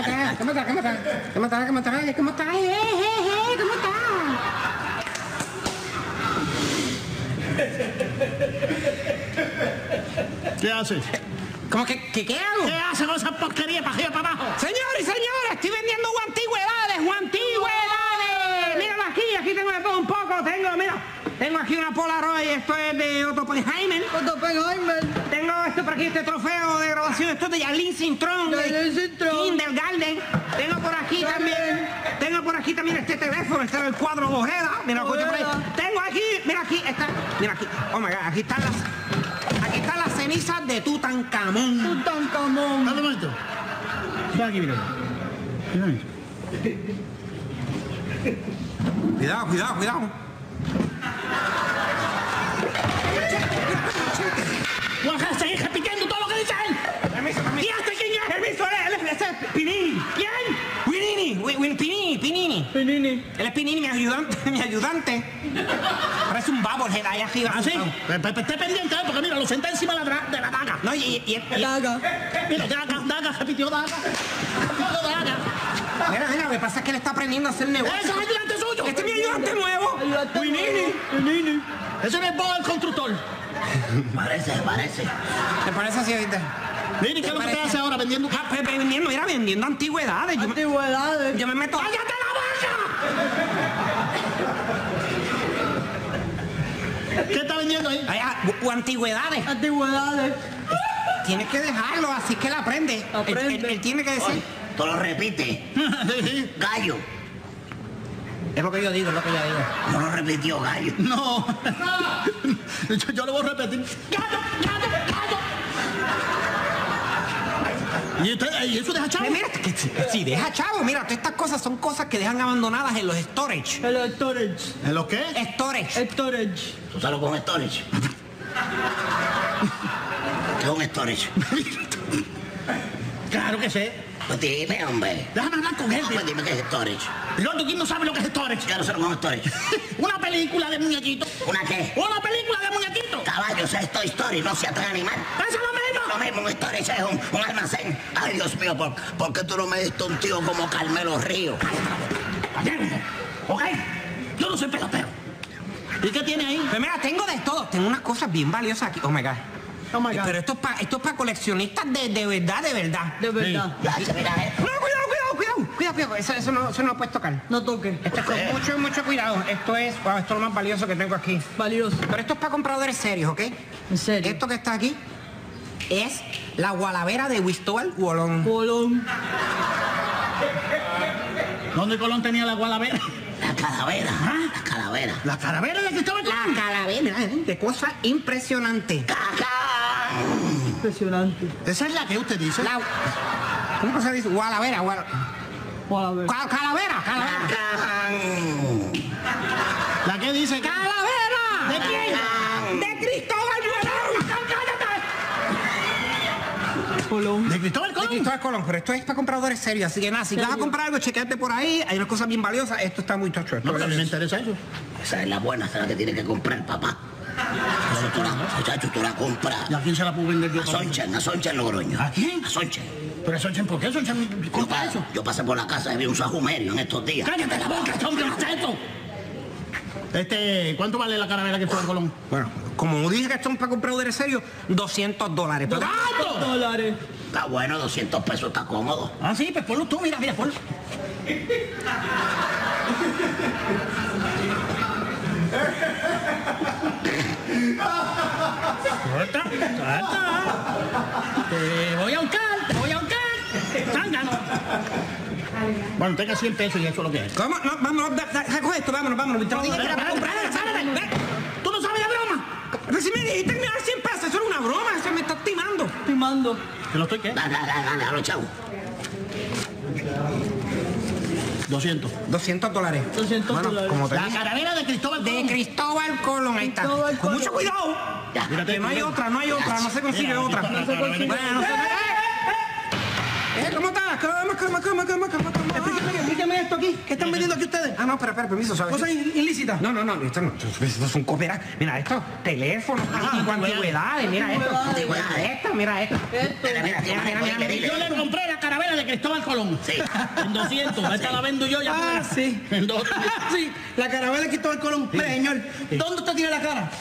¿Qué haces? ¿Cómo que qué hago? ¿Qué haces con esa porquería para arriba y para abajo? Señores y señores, estoy vendiendo antigüedades. Míralo aquí tengo de todo un poco. Tengo aquí una Polaroid, esto es de Otto Oppenheimer. Tengo esto por aquí, este trofeo de grabación, esto es de Jalín Cintrón, de Kindergarten. Tengo por aquí también este teléfono, este es el cuadro de Ojeda. Mira, por ahí. Tengo aquí, mira aquí. Oh my God, aquí están las cenizas de Tutankamón. Dale un momento. Ven aquí, mira. Cuidado. Voy a seguir repitiendo todo lo que dice él. Permiso. ¿Y este quién es? Permiso, él es Pinini. ¿Quién? Pinini. Él es Pinini, mi ayudante. Parece un bobblehead allá arriba. ¿Ah, sí? Esté pendiente, porque mira, lo senté encima de la daga. No, Daga. Mira, daga, repitió daga. Mira, lo que pasa es que él está aprendiendo a hacer negocio. ¡Ese es el ayudante suyo! Este es mi ayudante nuevo. Pinini. Ese no es Bob el constructor. Parece. ¿Te parece así ahorita? Mire, ¿qué es lo que te hace ahora vendiendo? Vendiendo antigüedades. Yo me meto... ¡Cállate la boca! ¿Qué está vendiendo ahí? Antigüedades. Tienes que dejarlo, así que él aprende. Él tiene que decir... Tú lo repites. Gallo. Es lo que yo digo. No lo repitió gallo. No. Yo lo voy a repetir. ¡Gato! ¿Y eso deja chavo? Mira, si deja chavo, mira, todas estas cosas son cosas que dejan abandonadas en los storage. ¿En lo qué? Storage. ¿Tú sabes lo que es un storage? ¿Qué es un storage? Claro que sé. Pues dime, hombre. Déjame hablar con él. Pues dime qué es storage. Piloto, ¿quién no sabe lo que es storage? Yo no sé lo que es un storage. Una película de muñequitos. ¿Una qué? Una película de muñequitos. Caballos, es Toy Story, no se atreve a animar. ¡Eso es lo mismo! Lo mismo, un storage es un almacén. Ay, Dios mío, ¿por qué tú no me diste un tío como Carmelo Río? ¿Ok? Yo no soy pelotero. ¿Y qué tiene ahí? Pues mira, tengo de todo. Tengo unas cosas bien valiosas aquí. Oh my God. Pero esto es para coleccionistas de verdad. De verdad. Ya, mira, No, cuidado. Cuidado, eso no lo puedes tocar. No toque. Esto es con mucho cuidado. Esto es lo más valioso que tengo aquí. Valioso. Pero esto es para compradores serios, ¿ok? ¿En serio? Esto que está aquí es la gualabera de Cristóbal Colón. Colón. ¿Dónde Colón tenía la gualabera? La calavera. La calavera. ¿La calavera de Cristóbal Colón? La calavera, de cosa impresionante. Impresionante. Esa es la que usted dice. ¿Cómo se dice? Gualabera. Calavera. ¿La que dice? ¡Calavera! ¿De quién? ¡De Cristóbal Colón! Colón. ¿De Cristóbal De Colón? Cristóbal Colón, pero esto es para compradores serios, así que nada, si vas a comprar algo, chequeate por ahí, hay unas cosas bien valiosas, esto está muy tocho. No, pero a mí me interesa eso. Esa es la buena, esa es la que tiene que comprar, papá. Muchacho, tú la compras. ¿Y a quién se la puedo vender yo? A Soncha en Logroño. ¿A quién? A Soncha. ¿Pero Sonchen por qué? ¿Sonchen compra eso? Yo pasé por la casa y vi un sajumerio en estos días. ¡Cállate la boca, este hombre, no hace eso! ¿Cuánto vale la calavera que Cristóbal Colón? Bueno, como dije que esto es para compradores serios, $200. Pero $200. Está bueno, 200 pesos, está cómodo. Ah, sí, pues ponlo tú, mira, ponlo. Suelta. Te voy a ahorcar. Zángano. Bueno, tenga 100 pesos y eso es lo que es. ¿cómo? No, vámonos, recoge esto, vámonos. Te lo dije que era para comprar. ¿Tú no sabes de broma? Pero si me dijiste que me das 100 pesos, eso era una broma, eso me está timando. Timando. ¿Que lo estoy qué? Dale, chavo. $200. $200. $200. Como te La dije. calavera de Cristóbal Colón. De Cristóbal Colón, ahí está. Cristóbal Con mucho Colón. cuidado. Ya. Mírate, Que no hay otra, no se consigue Mira, otra. no se consigue. Bueno, ¿cómo estás? Calma. Explíqueme esto aquí. ¿Qué están vendiendo aquí ustedes? Ah, no, espera, permiso, ¿sabes? ¿Cosas ilícitas? No, esto no, esto es un cooperativo. Mira esto, teléfonos, antigüedades, mira esto. Mira esto. Yo le compré la caravela de Cristóbal Colón. Sí. En 200. Esta la vendo yo ya. Ah, sí. En 200. Sí, la caravela de Cristóbal Colón. Mire, señor, ¿dónde usted tiene la cara?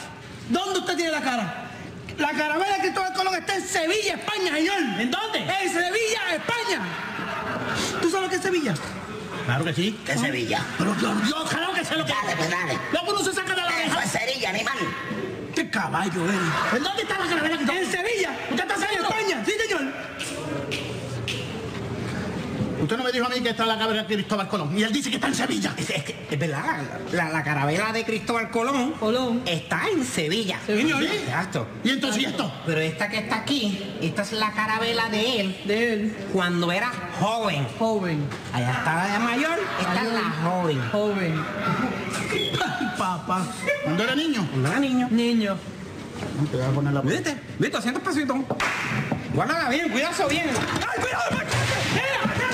La caravela de Cristóbal Colón está en Sevilla, España, señor. ¿En dónde? En Sevilla, España. ¿Tú sabes lo que es Sevilla? Claro que sí. De Sevilla. Pero yo claro que sé lo que Dale, pues dale. Luego uno se saca de la Eso oreja. es cerilla, animal. ¡Qué caballo eres! ¿En dónde está la caravela de Cristóbal? En Sevilla. ¿Usted está en seguro? España, sí, señor. Usted no me dijo a mí que está la caravela de Cristóbal Colón. Y él dice que está en Sevilla. Es verdad, la caravela de Cristóbal Colón está en Sevilla. Señor. Exacto. ¿Y entonces y esto? Pero esta que está aquí, esta es la carabela de él cuando era joven. Allá está la mayor, esta es la joven. Ay, papá. ¿Cuándo era niño? Cuando era niño. Te voy a poner la... ¿Viste? 200 pesitos. Guárdala bien, cuidado bien. ¡Ay, cuidado! ¡Mira!